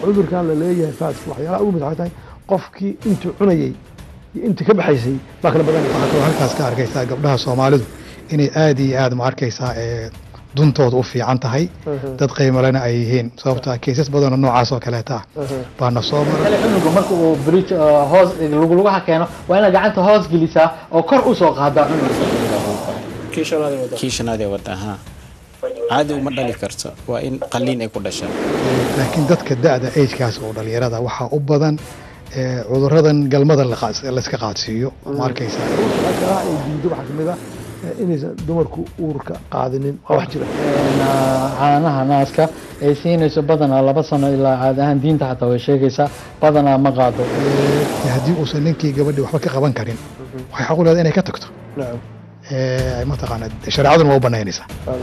cudurkan la leeyahay faaska waxyaalaha ugu mid waxay tahay qofkii intuu cunayay iyo intii ka baxaysay baa kala badanaysa. waxaa kaloo halkaas ka arkaysaa gabdhaha Soomaalidu inay aad iyo aad ma arkaysaa duntooda u fiican tahay dad qiimo lena ay yihiin sababtoo ah keesas badan oo noocaas oo kaleeta baana soo maray. cunuga marka uu bridge hoos lugaha keeno waa inaad gacanta hoos gelisaa oo kor u soo qaadaa cunuga kiishanaade wada caadi uma dhali karto waa in qaliin ay ku dhashaan. laakiin dadka da'da age-kaas oo dhalinyarada waxaa u badan cuduradan galmada la iska qaadsiiyo ma arkaysaa. ay diido waxa kamid ah inaysan dumarku uurka qaadinin waa wax jira. caanaha naaska ay siinayso badanaa 2 sano ilaa caadi ahaan diinta xataa way sheegaysaa badanaa ma qaado. haddii uusan ninkii gabadhii waxba ka qaban karin waxay xaq u leedahay inay ka tagto. ma taqaanaa shareecaduna waa u banaynaysaa.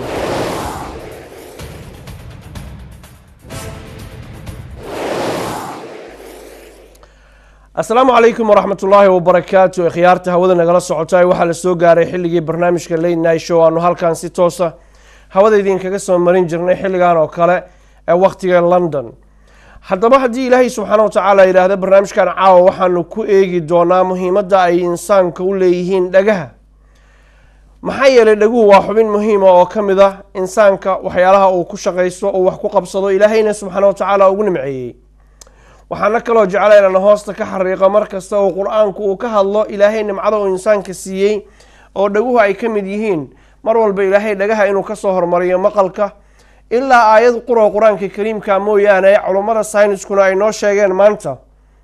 السلام عليكم ورحمة الله وبركاته. خيارته هودا نقل الصعوتاي وحال السوق قاري حلقي برنامج كالليل ناي شو أنه هالكان سيتوسا هودا يدين كقسم مرين جرني حلقان وكاله وقت لندن حتى ما حد إلهي سبحانه وتعالى إلى هذا برنامج كان عاو وحنو كو إيجي دونا مهمة دا أي إنسان كوليهين دقها محايا لدقو واحبين مهمة وكمدة إنسانك وحيالها أو كشغيسو أو وحكو قبصدو إلهينا سبحانه وتعالى وقنمعي waxaana kaloo jecelahay inaan hoosta ka xariiqo markasta oo quraanku uu ka hadlo ilaahay nimcada uu insaanka siiyay oo dhaguhu ay ka mid yihiin mar walba ilaahay dhagaha inuu ka soo hormariyo maqalka ilaa aayad quraanka kariimka mooyaane culimada sayniskuna ay noo sheegeen maanta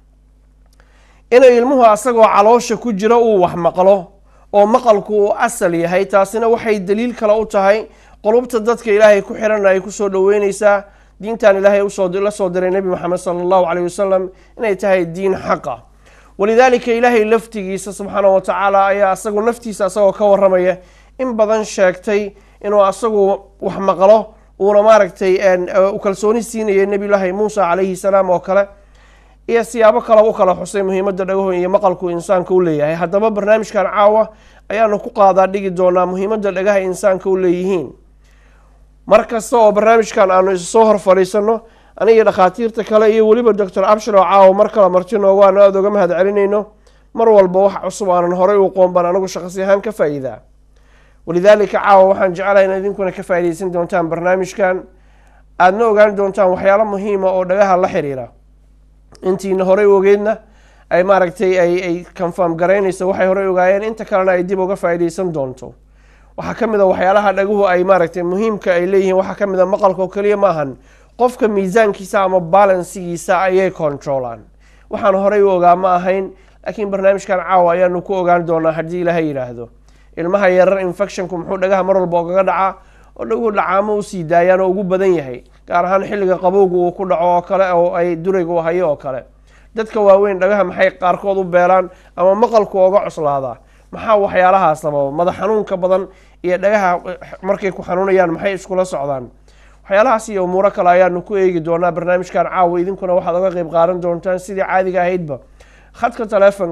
in ilmuhu asagoo caloosha ku jira uu wax maqlo oo maqalku uu asal yahay taasina waxay daliil kale u tahay qulubta dadka ilaahay ku xiran ay ku soo dhaweynaysaa دينتان إلهي وصدر النبي محمد صلى الله عليه وسلم إن يتهي الدين حقا ولذلك إلهي لفتي سبحانه وتعالى أي أصغو نفتي أصغو كورمية إن بدن شاكتي إنه أصغو وحمقله ونماركتي أن وكالسوني السيني النبي الله موسى عليه السلام وكلا إيا سيابك الله وكلا حسين مهمة دقوه إيا مقلكو إنسان كوليه هذا برنامج كان عاوة أيانو كقاضى ديجي دونا مهمة دقوه إنسان كوليهين markasta oo barnaamijkan aanu soo hor fariisano aniga dhaqaatiirta kale iyo waliba Dr. Abshir oo caaw mar kale martino waan aad uga mahad celinayno mar walba wax cusub aan horay u qoonban anagu shaqsi ahaan ka faa'iida walidaalika caaw waxaan jecelahay in idinkuna ka faa'iideysan doontaan barnaamijkan aadna ogaan doontaan waxyaalo muhiim ah oo dhagaha la xiriira intiina horay ogeedna ay maaragtay ay confirm gareynayso waxay horay ogaayeen inta kalena ay dib uga faa'iideysan doonto waxa kamid ah waxyaalaha dhaguhu ay maaragtay muhiimka ay leeyihiin waxa kamid ah maqalka kaliya maahan qofka miisaankiisa ama balancegiisa ayay controlaan waxaan horay u ogaa ma ahayn laakiin barnaamijkan caawa ayaanu ku ogaan doonaa haddii ilaahay yiraahdo ilmaha yarar infectionku muxuu dhagaha mar walba uga dhacaa oo dhaguhu dhacaamo u sii daayaan oo ugu badan yahay gaar ahaan xilliga qabowga uu ku dhaco oo kale oo ay duraygu hayo oo kale dadka waaweyn dhagaha maxay qaarkood u beelaan ama maqalku uga cuslaadaa maxaa waxyaalaha sababa madax xanuunka badan iyo dhagaha markay ku xanuunayaan maxay iskula socdaan waxyaalahaas iyo umuuro kale ayaanu ku eegi doonaa barnaamijkan caawa idinkuna waxaad uga qayb qaadan doontaan sidii caadiga ahaydba khadka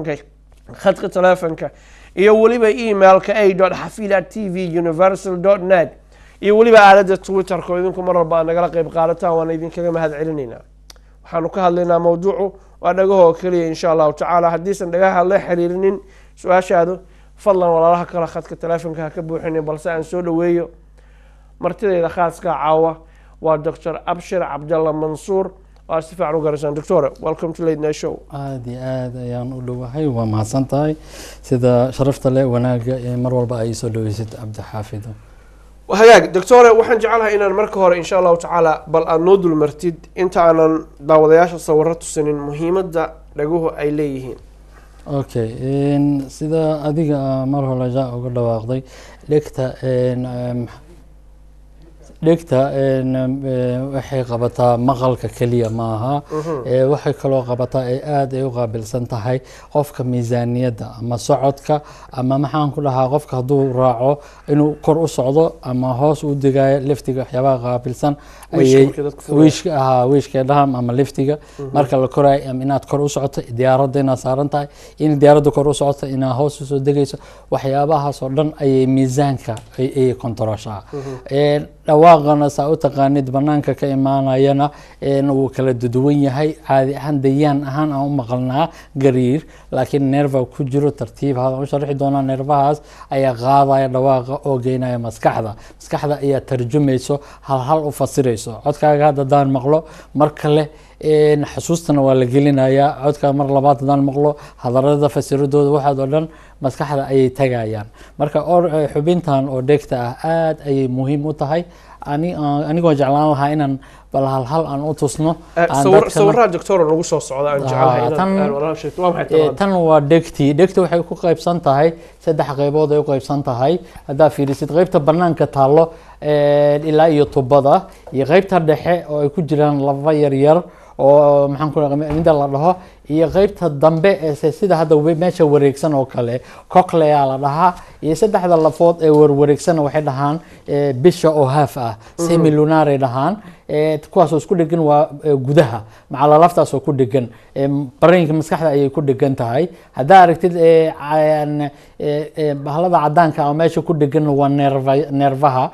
taleefanka iyo waliba emailka a.xafil@tvuniversal.net iyo waliba aalada twitterka oo idinku mar walba nagala qayb qaadataan waan idinkaga mahad celinaynaa waxaanu ka hadlaynaa mawduucu waa dhagahoo kaliya insha allahu tacaala haddiisan dhagaha la xiriirinin su-aashaadu fadlan walaalaha kale khadka taleefanka ha ka buuxinin balse aan soo dhaweeyo martidayda khaaska caawa waa Dr. Abshir Abdallah Mansour oo si fiican u garaysan Dr. welcome to Late Night Show aad ayaan u dhawahay waa mahadsantahay sida sharafta leh wanaaga ee mar walba ay soo dhaweysid Cabdi Xaafid وهاجاك دكتورة وحن جعلها إن المركور إن شاء الله تعالى بل النود المرتد أنت عن داودياش صورته سنين مهمة دا لجوه أيليهين. أوكي إن سيدا أديك مرة لجاء وقد واقضي dhegta waxay qabataa maqalka kaliya maaha waxay kaloo qabataa ay aad ay u qaabilsan tahay qofka miisaaniyada ama socodka ama maxaan ku dhahaa qofka hadduu raaco inuu kor u socdo ama hoos u degayo liftiga waxyaabaha qaabilsan wiishka dhaham ama liftiga marka la korayo inaad kor u socoto diyaaradda inaad saaran tahay in diyaaradda kor u socoto inaad hoos usoo degayso waxyaabahaas oo dhan ayay miisaanka ay kontaroshaa dhawaaqana saa u taqaanid banaanka ka imaanayana wuu kala duwan yahay. caadi ahaan dayaan ahaan aan u maqalnaa gariir, laakiin neerva ku jiro tartiib u sharxi doonaa. neervahaas ayaa qaadaya dhawaaqa oo geynaya maskaxda. maskaxda ayaa tarjumayso hal u fasirayso. codkaaga hadda haddaan maqlo mar kale xasuustana waa la gelinayaa. codka mar labaad haddaan maqlo hadarada fasiradooda waxaad oo dhan maskaxda ayay tagayaan. marka xubintan oo dhegta ah aad ayay muhiim u tahay. anigoo jeclaan lahaa inaan bal hal aan u tusno. sawirada doctor lagu soo socda aan jecelahay. tan waa dhegtii. dhegta waxay ku qaybsan tahay 3 qaybood ay u qaybsan tahay. haddaa fiirisid qaybta banaanka taallo ilaa iyo tubada, iyo qaybta dhexe oo ay ku jiraan laba yaryar oo maxaan ku mida la dhaho, iyo qaybta dambe ee sida hadda meesha wareegsan oo kale cochlea la dhahaa, iyo 3 lafood ee warwareegsan waxay dhahaan bisha oo half ah semilunar ay dhahaan. kuwaas oo isku dhegan waa gudaha macala laftaas oo ku dhegan brainka maskaxda ayay ku dhegan tahay. haddaa aragtid bahalada cadaanka oo meesha ku dhegan waa neervaha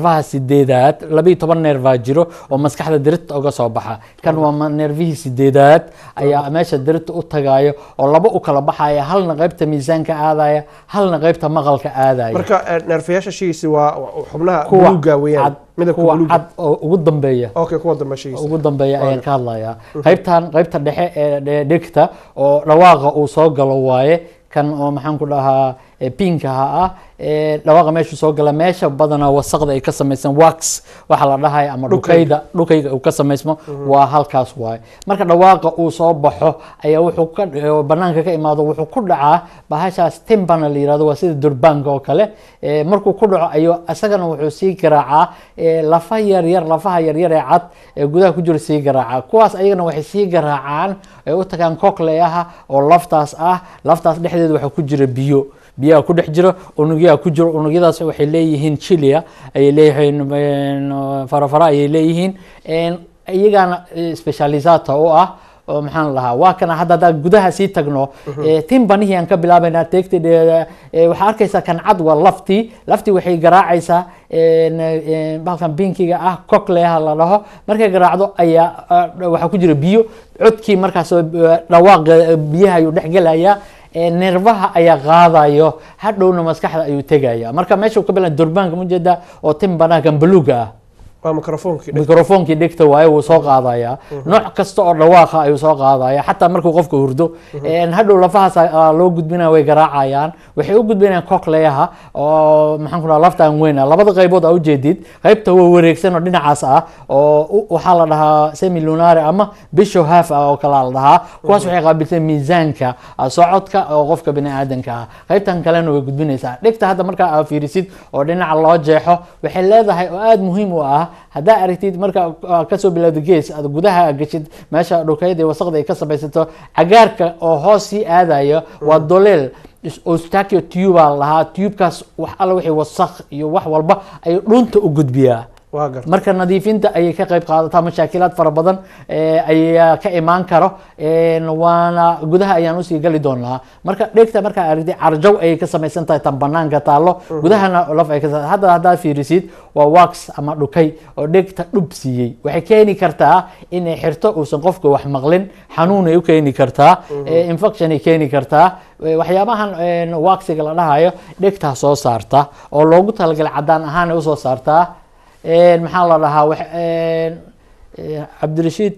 8aad 12 neerva jiro oo maskaxda dirita uga soo baxa. kan waa neervihii 8aad ayaa meesha dirita u tagayo oo laba u kala baxaya, halna qaybta miisaanka aadaya, halna qaybta maqalka aadaya. marka neerfayaasha shiisi waa xubnaha buluuga weeyaan, kuwa cad oo ugu dambeeya. okay, kuwa dambe shiisi ugu dambeeya ayaan ka hadlayaa. qaybta dhexe ee dhegta oo dhawaaqa uu soo galo waaye kan oo maxaan ku dhahaa pinkaha ah. dhawaaqa meeshu soo gala meesha badanaa wasaqda ay ka samaysan wax waxa la dhahay ama dhukayga uu ka samaysmo waa halkaas waaye. marka dhawaaqa uu soo baxo ayaa wuxuu ka banaanka ka imaado wuxuu ku dhacaa bahashaas timbana la yiraahdo, waa sida durbaanka oo kale. markuu ku dhaco ayuu asagana wuxuu sii garaacaa lafaha yaryar ee cad ee gudaha ku jira sii garaaca. kuwaas ayagana waxay sii garaacaan ay u tagaan cochleaha oo laftaas ah. laftaas dhexdeeda waxaa ku jira biyaha ku dhex jiro, unugyaha ku jiro. unugyadaas waxay leeyihiin chilia, ayay leeyihiin farafara ayay leeyihiin. iyagana specializato u ah oo maxaan lahaa waa kana. hadda gudaha sii tagno timbanihii aan ka bilaabaynaa. waxaa arkaysaa kan cad waa laftii waxay garaacaysaa balkan binkiga ah cochlea la dhaho. markay garaacdo ayaa waxaa ku jira biyo. codkii markaas dhawaaqa biyaha ayuu dhex gelayaa. neervaha ayaa qaadayo, hadhowna maskaxda ayuu tegaya. marka meesha ka bilan durbaanka mujeeda oo timbanakan buluuga ah waa microphone-kii dhegta waaye wuu soo qaadaya. nooc kasta oo dhawaaqa ayuu soo qaadaya, xataa markuu qofka hurdo. hadhow lafahaas loo gudbinaya, way garaacayaan. waxay u gudbinayaan cochleaha oo maxaan ku dhaha laftaan weyn ah. labada qaybood aa ujeedid, qaybta waa wareegsan oo dhinacaas ah oo waxaa la dhahaa semilunare ama bisho half ah oo kala la dhahaa. kuwaas waxay qaabilsan miisaanka socodka oo qofka bini aadanka ah. qaybtan kalena way gudbinaysaa. dhegta hadda markaa aa fiirisid oo dhinaca loo jeexo waxay leedahay oo aada muhiim u ah. haddaa aragtid marka kasoo bilowda gees aad gudaha gashid meesha dhukayda iyo wasaqda ay ka samaysato, cagaarka oo hoos sii aadayo waa doleel Eustachian tube la lahaa. tubekaas wax alla wixii wasaq iyo wax walba ayuu dhunta u gudbiyaa. marka nadiifinta ayay ka qayb qaadataa. mashaakilaad fara badan ayaa ka imaan karo, waana gudaha ayaan usii gali doonaa. marka dhegta markaa aragtay carjow ayay ka samaysan tahay, tan banaanka taallo. gudahana laf ay haddaad fiirisid waa wax ama dhukay oo dhegta dhub siiyey. waxay keeni kartaa inay xirto uusan qofka wax maqlin, xanuun ay u keeni kartaa, infection ay keeni kartaa. waxyaabahan waxiga la dhahayo dhegtaa soo saarta oo loogu talagalay cadaan ahaan ay usoo saartaa. maxaa la dhahaa cabdirashiid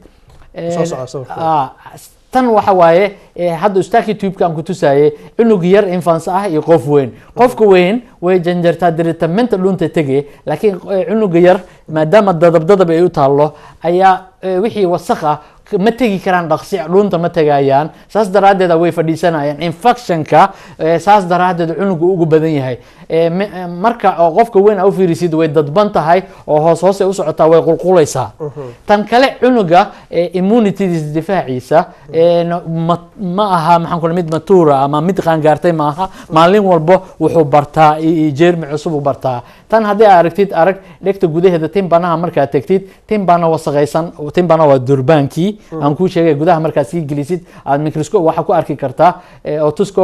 tan waxa waaye hadda ustaaki tubeka aan ku tusaaye cunug yar infants ah iyo qof weyn. qofka weyn way janjartaa diritamenta dhunta tege, laakiin cunuga yar maadaama dadab ay u taallo ayaa wixii wasaq ah ma tegi karaan dhaqsi, dhunta ma tegayaan. saas daraaddeed way fadhiisanayaan. infectionka saas daraaddeed cunugu ugu badan yahay. marka qofka weyn u fiirisid way dadban tahay oo hoos u socotaa, way qulqulaysaa. tan kale cunuga immunity difaaciisa ma aha maxaan ku mid matuura ama mid qaangaartay ma aha. maalin walba wuxuu bartaa jeermi cusub u bartaa. tan haddii aragtid dhegta gudaheeda timbanaha markaad tegtid, timbana wasaqaysan. timbana waa durbaankii aan kuu sheegay. gudaha markaad sii gelisid aad microscope waxa ku arki kartaa otoscope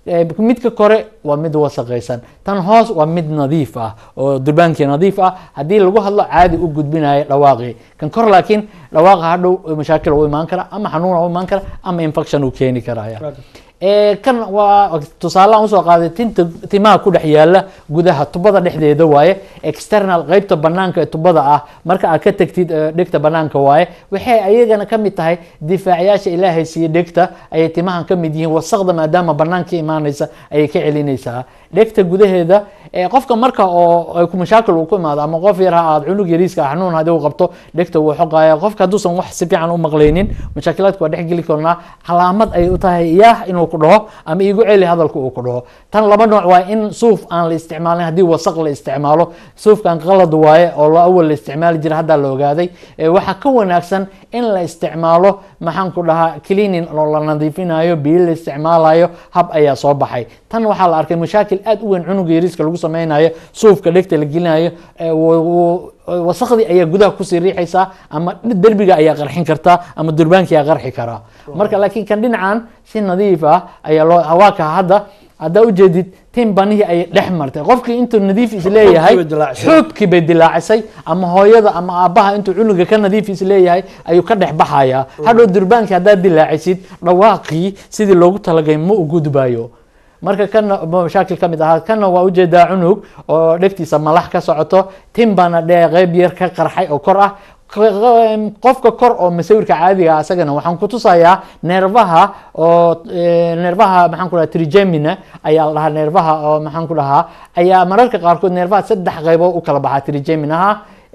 midka kore waa mid wasaqaysan, tan hoos waa mid nadiif ah oo durbaankii nadiif ah, haddii lagu hadlo caadi u gudbinayo dhawaaqii. Kan kor laakiin dhawaaqa hadhow mashaakil u imaan kara, ama xanuun u imaan kara, ama infection uu keeni karaya. kan waa tusaale aan usoo qaaday timaha ku dhex yaala gudaha tubada dhexdeeda waaye, external qaybta banaanka ee tubada ah marka aad ka tagtid dhegta banaanka waaye, waxay ayagana ka mid tahay difaacayaasha ilaahay siiye dhegta ayay timahan ka mid yihiin. wasaqda maadaama banaanka imaanaysa ayay ka celinaysaa dhegta gudaheeda. qofka marka oo ay ku mashaakil uu ku imaado, ama qof yar ha aad cunug yariiska xanuun hadii uu qabto dhegta wuu xoqaya, qofka hadduusan wax si fiican u maqlaynin mashaakilaadku waa dhex geli karnaa. calaamad ay u tahay yaah inuu ku dhaho ama igu celi hadalku uu ku dhaho. tan laba nooc waa in suuf aan la isticmaalin, haddii wasaq la isticmaalo suufkan qalad waaye oo la awal la isticmaali jira hadda la ogaaday. waxaa ka wanaagsan in la isticmaalo maxaan ku dhahaa cleaning oo la nadiifinayo, biyo la isticmaalayo, hab ayaa soo baxay. tan waxaa la arkay mashaakil aad u weyn cunuga yariiska lagu sameynayo, suufka dhegta la gelinayo, wasaqdii ayaa gudaha kusii riixaysaa, ama derbiga ayaa qarxin kartaa, ama durbaanki ayaa qarxi karaa. marka laakiin kan dhinacan si nadiif ah ayaa loo hawaaka hadda ujeedid tin banihii ayay dhex martay. qofkii intuu nadiif isleeyahay xoobkii bay dilaacisay, ama hooyada ama aabbaha intuu cunuga ka nadiif isleeyahay ayuu ka dhex baxayaa. hadhow durbaankii haddaad dilaacisid dhawaaqii sidii loogu talagay ma u gudbayo. marka kana mashaakil ka mid ahaa. kana waa ujeedaa cunug oo dhegtiisa malax ka socoto, tin bana qayb yar ka qarxay oo kor ah. qofka kor oo masawirka caadiga asagana waxaan ku tusayaa neerfaha oo neerfaha maxaan ku dhahaa trigemina ayaa la dhahaa. neerfaha oo maxaan ku dhahaa ayaa mararka qaarkood neerfaha 3 qaybood u kala baxaa trigeminaha.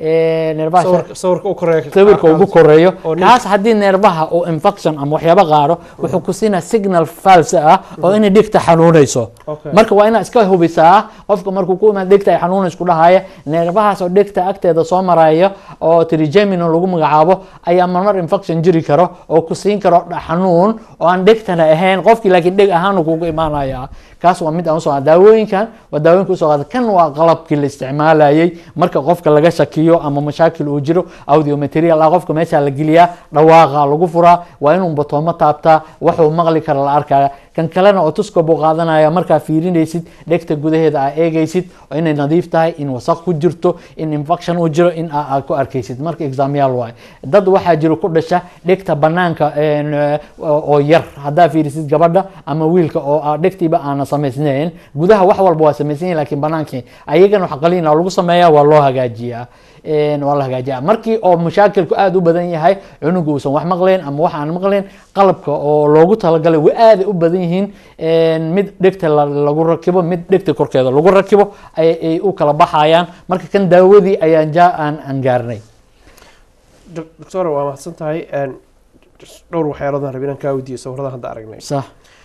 sawirka ugu koreeyo kaas haddii neerfaha oo infection ama waxyaaba qaado wuxuu ku siinaa signal false ah oo inay dhegta xanuunayso. marka waa inaad iska hubisaa qofka markuu ku imaado dhegta ay xanuunayso ku dhahaya neerfahaas oo dhegta agteeda soo maraya oo trigemina lagu magacaabo ayaa marmar infection jiri karo oo ku siin karo xanuun oo aan dhegtana ahayn qofkii, laakiin dheg ahaan kugu imaanaya. kaas waa mid aan usoo daawooyinkan waa daawooyinka usoo qaada. kan waa qalabkii la isticmaalayay marka qofka laga shakiyo ama mashaakil uu jiro, audio material qofka meesha la geliyaa, dhawaaqa lagu furaa, waa inuu batoomo taabtaa, wuxuu maqli kara la arkaya. kan kalena otoscope uu qaadanaya markaa fiirinaysid dhegta gudaheeda aa eegaysid inay nadiif tahay, in wasaq ku jirto, in infection uu jiro, in aad ku arkaysid. marka examyaal waay. dad waxaa jiro ku dhasha dhegta banaanka oo yar, haddaa fiirisid gabadha ama wiilka oo dhegtiiba aana samaysnayn, gudaha wax walba waa samaysan laakiin banaankii ayagana wax qaliin lagu sameeyaa, waa loo hagaajiyaa. markii oo mashaakilku aad u badan yahay, cunugu uusan wax maqleen ama wax aan maqleen, qalabka oo loogu talagalay way aad u badan yihiin. mid dhegta lagu rakibo, mid dhegta korkeeda lagu rakibo ay u kala baxayaan. marka kan daawadii ayaan gaarnay. doctor waa mahadsan tahay. dhowr waxyaaloodaan rabin inaan kaa weydiiyo sawirada hadda aragnay. sax.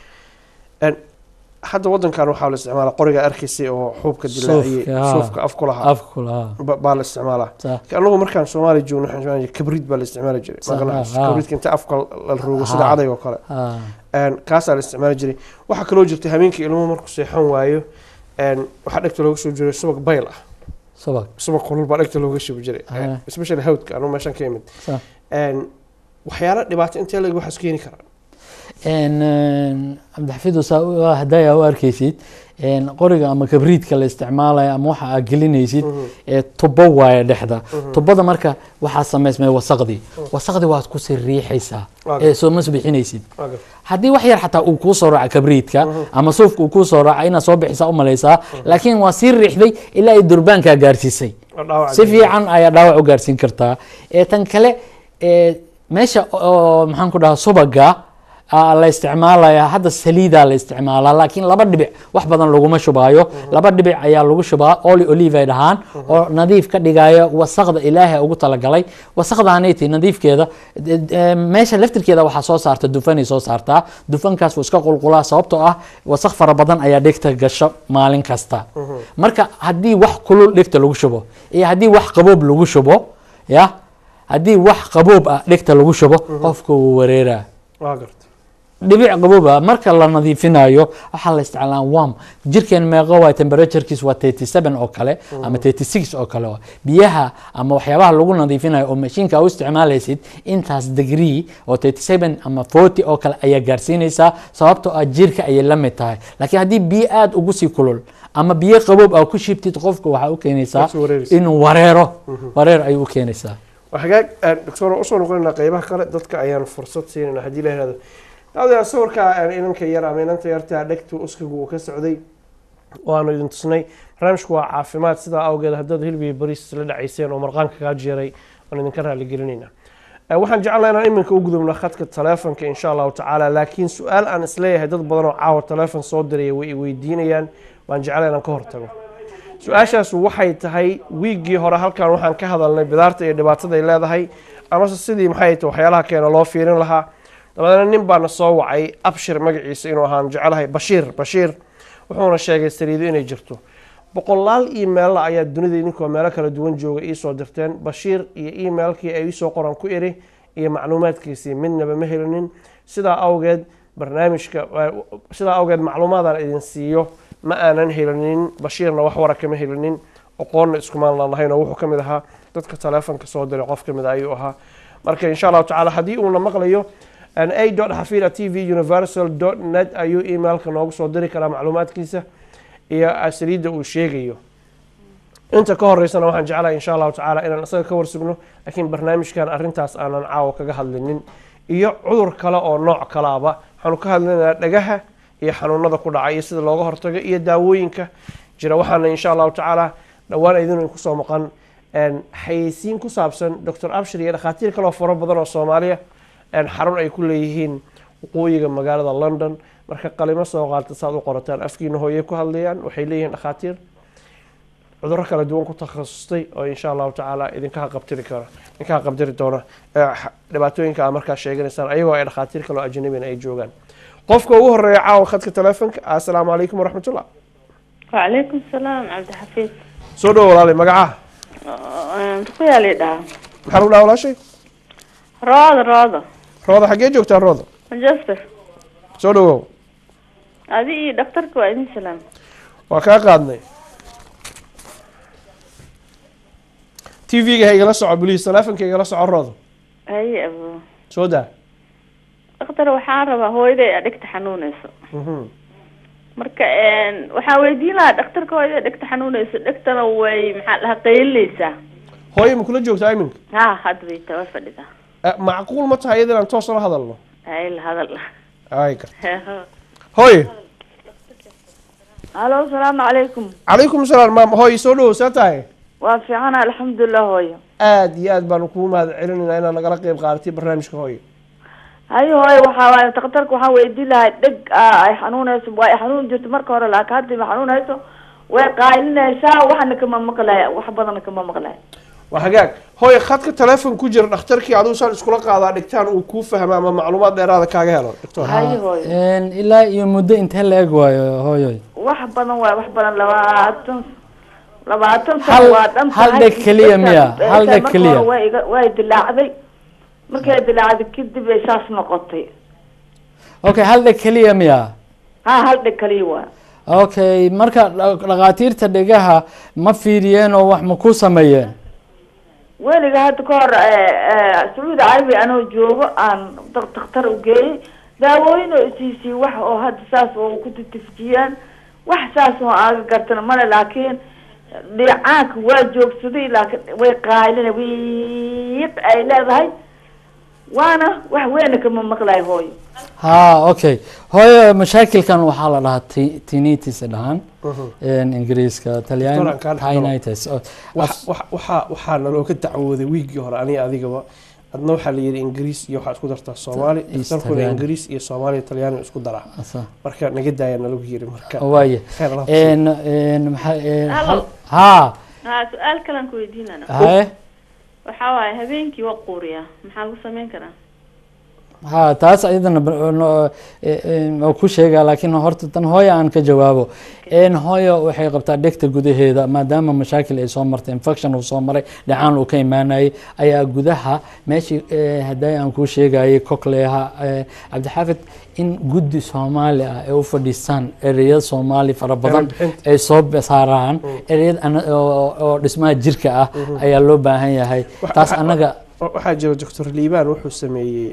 hadda wadankan waxaa la isticmaala qoriga arkaysay oo xuubka dilaaciyay, suufka afku lahaa baa la isticmaalaa. anagu markaan Soomaaliya joogno waxaan kabriid baa la isticmaali jiray. kabriidka inta afka la roogo sida caday oo kale kaas la isticmaali jiray. waxa kaloo jirtay habeenkii ilmuhu markuu seexan waayo waxa dhegta looga soo jiray subag bayl ah. subag kulul baa dhegta looga soo jiray, especially hawdka anu meeshan ka yimid. waxyaalo dhibaato intee lagu waxaas keeni karaa. cabdixafiid hadaya u arkaysid qoriga ama kabriidka la isticmaalayo ama waxa aad gelinaysid tubo waaye dhexda. tubada marka waxaa samaysmay wasaqdii waad ku sii riixaysaa soo ma bixinaysid. haddii wax yar xataa uu kuu soo raaca kabriidka ama suufka uu kuu soo raaca inaad soo bixisaa u malaysaa, laakiin waa sii riixday ilaa ay durbaankaa gaarsiisay. si fiican ayaa dhaawac u gaarsiin kartaa. tan kale meesha maxaan ku dhahaa subaga la isticmaalaya hadda saliida la isticmaalaa, laakiin 2 dhibic wax badan laguma shubaayo. 2 dhibic ayaa lagu shubaa olive ay dhahaan oo nadiif ka dhigaya wasaqda ilaahay ugu talagalay. wasaqdaanaytii nadiifkeeda meesha laftirkeeda waxaa soo saarta dufanay soo saartaa. dufankaas wuu iska qulqulaa sababtoo ah wasaq fara badan ayaa dhegta gasho maalin kasta. marka haddii wax kulul dhegta lagu shubo iyo haddii wax qaboob lagu shubo, haddii wax qaboob ah dhegta lagu shubo qofka wuu wareeraa. dhibic qabooba marka la nadiifinayo waxaa la isticmaalaa warm jirkeen meeqo waa temperaturekiis waa 37 oo kale ama 36 oo kale biyaha ama waxyaabaha lagu nadiifinayo oo mashiinka u isticmaalaysid intaas degree oo 37 ama 40 oo kale ayaa gaarsiinaysaa sababtoo ah jirka ayay la mid tahay laakiin haddii biyo aad ugu sii kulul ama biyo qaboob aa ku shibtid qofka waxaa u keenaysaa inuu wareer ayuu u keenaysaa وحاجات دكتور أصلا قلنا قيبها كله ضدك أيام فرصة سين هدي له هذا هذا صور يعني إنك يرى من أنت يرتاح دكتور أسكو وكسعودي وأنا إذا تصني رمش وعافمات سدا أو جد هدد هلبي بريس لدى عيسين ومرقان كاجيري وأنا نذكرها اللي قرنينا وحن جعلنا أنا إمك وجود من أخذك التلفون إن شاء الله تعالى لكن سؤال أنا سليه هدد بدنا عاود تلفون صدري ويدينيا وأن جعلنا كهرتنا su-aashaas waxay tahay wiigii hore halkan waxaan ka hadalnay bidaarta iyo dhibaatada ay leedahay amase sidii maxay tahay waxyaalaha keena loo fiirin lahaa dabadeedna nin baana soo wacay abshir magaciisa inuu ahaan jecelahay bashiir wuxuuna sheegay saliido inay jirto boqolaal email ayaa dunida idinkoo meelo kala duwan jooga ii soo dirteen bashiir iyo emailkii ay soo qoran ku iri iyo macluumaadkiisii midnaba ma helinin sidaa awgeed barnaamijka sidaa awgeed macluumaadaan idin siiyo ma aanan helinin bashiirna wax wara kama helinin aqoonna iskumaan lahayn oo wuxuu kamid ahaa dadka taleefanka soo diray qof kamid ayuu ahaa marka insha Allah taala hadii uu maqlayo a.hafid@tvuniversal.net ayuu emailka noogu soo diri karaa macluumaadkiisa iyo asaliida uu sheegayo inta ka horeysana waxaan jeclahay insha Allah taala inaan asaga ka warsugno laakiin barnaamijkan arintaas aanan caaw kaga hadlinin iyo cudur kale oo nooc kalaaba waxaan ka hadlaynaa dhagaha iyo xanuunada ku dhacay sida looga hortago iyo daawooyinka jira waxaana insha Allah taala dhawaan idin ku soo maqan xayeysiin ku saabsan Dr. Abshir iyo dhakhaatiir kale oo faro badan oo Soomaaliya xarun ay ku leeyihiin waqooyiga magaalada London marka qalimo soo qaata saad u qorataan afkiina hooyay ku hadlayaan waxay leeyihiin dhakhaatiir cudurro kala duwan ku takhasustay oo insha Allah taala idinka qabtiri doona dhibaatooyinka markaa sheeganaysaan ayagoo ay dhakhaatiir kale oo ajnabi ay joogaan qofka ugu horeeya caawa khadka telefoonka assalaamu calaykum waraxmatullah وعليكم السلام عبد الحفيظ soo dhow walaali magaca ruqya leedahay maxaa lagu dhahaa walaashay rooda rooda xaggee joogtaa rooda manchester soo dhowow adi iyo dhakhtarka waa idin salaam waa kaa qaadnay tv-ga igala soco biliis telefoonka igala soco rooda haye abo soo daa dhakhtar waxaan rabaa hooyaday dhegta xanuunayso marka waxaan weydiin lahaa dhakhtarka hooyaday dhegta xanuunayso dhegtana way maxaa dhahaa qaylinaysaa hooyo ma kula joogtaa iminka ha hadda way tawa fadhidaa macquul ma tahay iyadana aan toos la hadalno hay la hadal ay ka hooyo halo salaamu calaykum calaykum salaam maam hooyo soo dhowow saa tahay waa fiicana alxamdulilah hooyo aad iyo aad baan kugu mahad celinaynaa inaad nagala qayb qaadatay barnaamijka hooyo hayo hooyo waxaa waaye dhakhtarka waxaan weydiin lahaa dheg ay xanuunayso waa ay xanuun jirto marka hore laakiin hadda ma xanuunayso way qaylinaysaa waxna kama maqlaya wax badan kama maqlaya waa hagaag hooyo khadka telefoon ku jira dhakhtarkii aduu saan iskula qaadaa dhigtaan uu kuu fahmo ama macluumaad dheeraada kaaga helo doctor hayo hooyo ilaa iyo muddo intee la eg waayo hooyoy wax badan waay wax badan labaatan sano waa dhan hal dheg keliya miya hal dheg keliya way dilaacday markay dilaacday kadib ay saas noqotay okay hal dheg keliya miya hal dheg keliya waa okay marka dhakhaatiirta dhegaha ma fiiriyeen oo wax ma ku sameeyeen weliga hadda ka hor sacuudi carabi anoo joogo aan dhakhtar u geeyey daawooyin oo isiisii wax oo hadda saas oo ku tifjiyaan wax saas oo aaga gartana male laakiin dhicaanka waa joogsaday laakiin way qaylina wiiq ay leedahay waana wax weyn kama maqlay hooyo ha okay hooyo mashaakilkan waxaa la dhahaa tinnitus dhahan ingiriiska talyaani tinnitus waxaa nalooga dacwooday wiigii hore aniga adigaba adna waxaa la yidhi ingiriis iyo waxaa isku dartaa soomaali dalkuna ingiriis iyo soomaali iyo talyaani isku daraa marka naga daaya nalagu yiri marka waaye ha su-aal kalan ku weydiinana haye waxaa waaye habeenkii waa quuriyaa maxaa lagu samayn karaa ها تاس أيضا ku sheega laakiin horta tan hooyo aan ka jawaabo hooyo waxay qabtaa dhegta gudaheeda maadaama mashaakil ay soo martay infection uu soo maray dhacaan uu ka imaanayay ayaa gudaha meeshii haday aan ku sheegayay cochleaha Cabdixaafid in guddi Soomaali ah ay u fadhiistaan ereyada Soomaali fara badan ay soo saaraan ereyada oo dhismaha jirka ah ayaa loo baahan yahay taas anaga waxaa jira Dr. Liibaan wuxuu sameeyay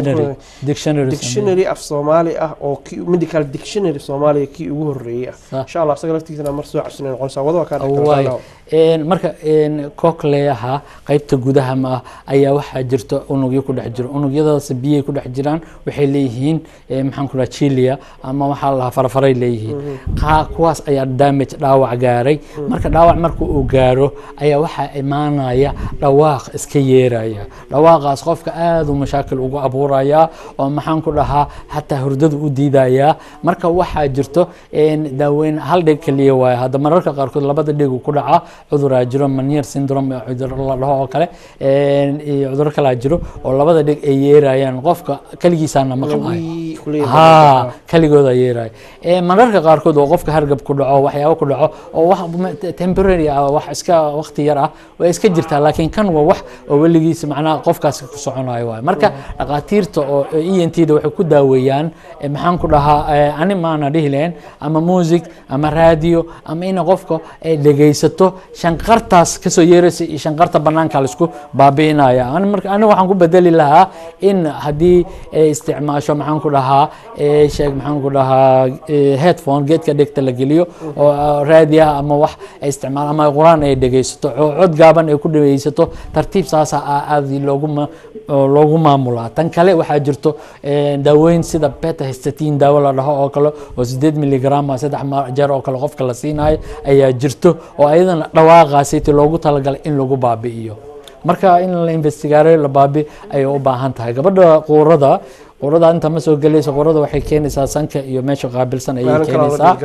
dictionary af Soomaali ah oo medical dictionary Soomaaliya kii ugu horeeyay insha Allah asaga laftiisana mar soo cabsaneen qolsa wada ka dhigto marka cochleaha qaybta gudaha ma ayaa waxa jirto unugyo ku dhex jiro unugyadaas biyo ku dhex jiraan waxay leeyihiin maxaan ku raacay cilia ama waxa la farfaray leeyihiin kuwaas ayaa damage dhaawac gaaray marka dhaawac markuu uu gaaro ayaa waxa imaanaya dhawaaq iska yeeraya dhawaaqaas qofka aad u mashaakil ugu abuuraya oo maxaan ku dhahaa hatta hurdadu u diidaya marka waxa jirto daaweyn hal dhig kaliya waay hada mararka qaar kood labada dhig ku dhaca cudur jiro Meniere syndrome cudur la dhaho kale iyo cudur kale jiro oo labada dhig ay yeerayaan qofka kaligiisana maqlaay kaligooda yeeray mararka qaar kood oo qofka hargab ku dhaco waxyaabo ku dhaco oo wax temporary ah wax iska waqti yar ah way iska jirtaa laakiin kan waa wax oo waligiis macnaa qofkaas ku soconayo waay marka dhaqaatiirta oo ENT-da waxay ku daaweeyaan maxaan ku dhahaa ani maana dhihileen ama music ama radio ama in qofka ay dhageysato shanqartaas ka soo yeeraysa iyo shanqarta banaanka la isku baabiinaya ani waxaan ku bedeli lahaa in hadii ay isticmaasho maxaan ku dhahaa sheeg maxaan ku dhahaa headphone geedka dhegta la geliyo oo radio ama wax ay isticmaal ama quraan ay dhageysato cod gaaban ay ku dhageysato tartiib saas aad loogu maamulaa tan kale waxaa jirto daaweyn sida beta-histidine daawo la dhaho oo kale oo 8 mg 3 jeer oo kale qofka la siinayo ayaa jirto oo ayadana dhawaaqaasi loogu talagalay in lagu baabi'iyo marka in la investigareeyo la baabi ay u baahan tahay gabadha quurada inta ma soo galayso quurada waxay keenaysaa sanka iyo meesha qaabilsan ay keenaysaa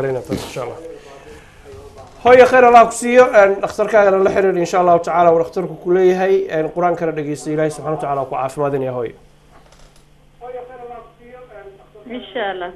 hooyo khayr Allah ku siiyo dhakhtarkaaga la xiriir insha Allah taala oo dhakhtarku ku leeyahay quraan kana dhageystay Ilaahay subhanahu wa taala ku caafimaadinaya hooyo insha Allah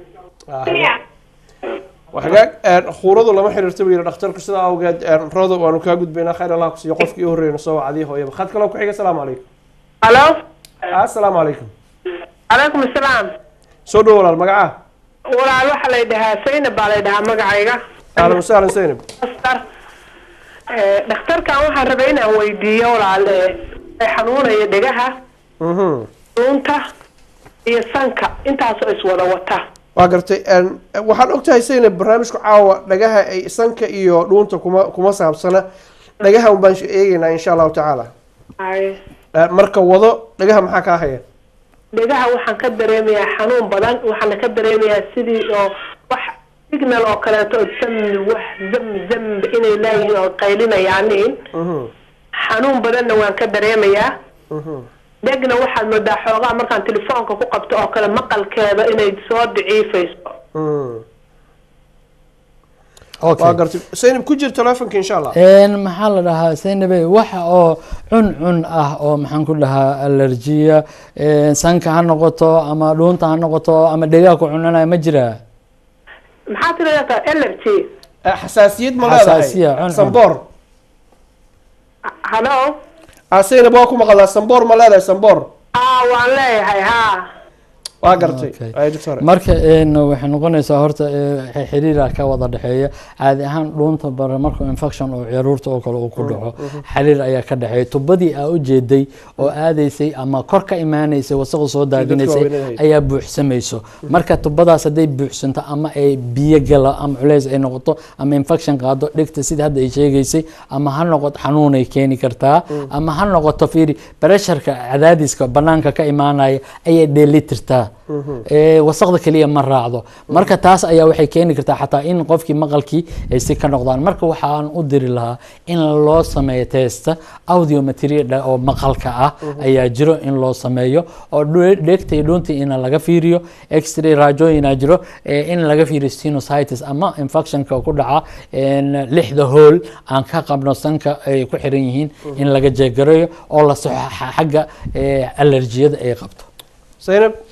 وحاجات خورده لما حررت بينا دكتور كسدا اوغاد روده وانو كا غدبينا خير الله كسي قفكي هورينا سو عادي هويه خد كلو كخيغا السلام عليكم الو السلام عليكم عليكم السلام سو دول المغا ولا waxa la dhahaa Saynab baa la dhahaa magacayga ahlan wasahlan Saynab dhakhtarkan waxaan rabay inaan weydiiyo walaal xanuunaya dhagaha runta iyo sanka intaas oo iswada wata waa gartay waxaan ogtahay Saynab barnaamijku caawa dhagaha ay sanka iyo dhuunta kuma saabsana dhagaha u baan eegaynaa insha Allah taala marka wado dhagaha maxaa ka haya dhagaha waxaan ka dareemayaa xanuun badan waxaan ka dareemayaa sidii oo wax signal oo kale oo wax zam inay leeyihiin oo qaylinayaan xanuun badanna waan ka dareemayaa degna waxaad moodaa xoogaa markaan telefoonka ku qabto oo kale maqalkeeda inay soo daciifayso waa gartay Saynab ku jir telefoonka insha Allah maxaa la dhahaa Saynab waxa oo cun ah oo maxaan ku dhahaa allergiya sanka ha noqoto ama dhuunta ha noqoto ama dhagaha ku cunanaya ma jira maxaa tiraahdaa allergy xasaasiyad ma leedahay sanboor hello asayna baa ku maqlaa sanboor ma leedahay sanboor waan leeyahay waa gartay ay doctor marka waxay noqonaysaa horta xiriira ka wada dhaxeeya caadi ahaan dhuunta bara marka infection oo ciruurta oo kale uu ku dhaco xiriir ayaa ka dhaxeeya tubadii aa u jeeday oo aadaysay ama kor ka imaanaysay wasaqo soo daadinaysay ayaa buuxsamayso marka tubadaas haday buuxsanto ama ay biyo gala ama culays ay noqoto ama infection qaado dhigta sida hadda ay sheegaysay ama ha noqoto xanuun ay keeni kartaa ama ha noqoto fiiri pressure-ka cadaadiska banaanka ka imaanaya ayay dheelitirtaa wasaqda kaliya ma raacdo marka taas ayaa waxay keeni kartaa xataa in qofkii maqalkii ay si ka noqdaan marka waxaan u diri lahaa in loo sameeyo test audio material oo maqalka ah ayaa jiro in loo sameeyo oo dhegta iyo dhuunta in laga fiiriyo x-ray raajooyin jiro in laga fiiriyo sinusitis ama infectionka ku dhaca lixda hool aan ka qabno sanka ay ku xiran yihiin in laga jeegarayo oo la saxo xagga allergiyada ay qabto Saynab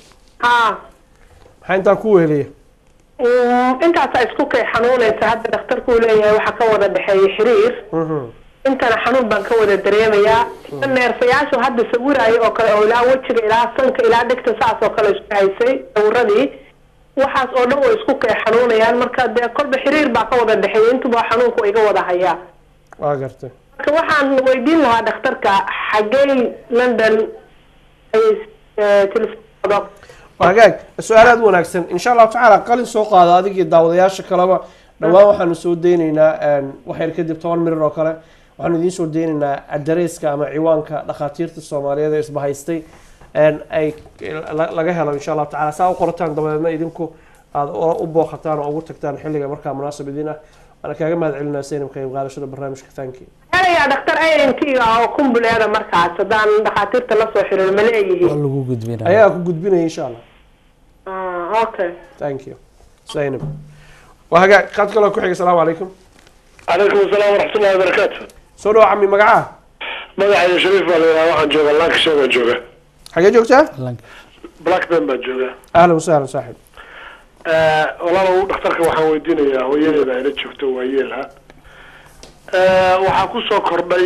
ها maxaa intaa ku weheliya intaasaa isku kay xanuunaysa hadda dhakhtarkuu leeyahay waxaa ka wada dhexeeya xiriir intana xanuun baan ka wada dareemayaa neerfayaashu hadda sawiraayo oo kale oo ilaa wejiga ilaa sanka ilaa dhegta saas oo kale isku haysay sawiradii waxaas oo dhan way isku kay xanuunayaan marka dee kolba xiriir baa ka wada dhexeeya intuba xanuunku iga wada hayaa waa gartay marka waxaan weydiin lahaa dhakhtarka xaggee London ay telefoonada hagaag su-aal aad u wanaagsan insha allahu tacaala qalin soo qaada adigii daawadayaasha kaleba dhawaan waxaanu soo deynaynaa wax yar kadib 10 mirir oo kale waxaanu idiin soo deynaynaa adreeska ama ciwaanka dhakhaatiirta Soomaaliyeed ee isbahaystay ay laga helo insha allahu tacaala saa u qorataan dabadeedna idinku aad u booqataan oo ugu tagtaan xilliga markaa munaasab idin ah ana kaaga mahad celinaa Saynab ka qayb qaadashada barnaamijka thank you يا دكتور أنت أو كمبل هذا مركز صدام دكاترة تلصق حلو الملاهي lagu gudbinaa ayaa ku gudbinaya insha allah أوكي thank you Saynab وهاجا قد كلا كحية السلام عليكم عليكم السلام ورحمة الله وبركاته soo dhaw عمي magacaa magacayga shariif baa la waxaan joogaa lankashire baan joogaa xagee joogtaa blackburn baan joogaa ahlan wasahlan saaxib walaalow dhakhtarka waxaan weydiinayaa hooyadeeda ayla joogto waa yeelha waxaa ku soo kordhay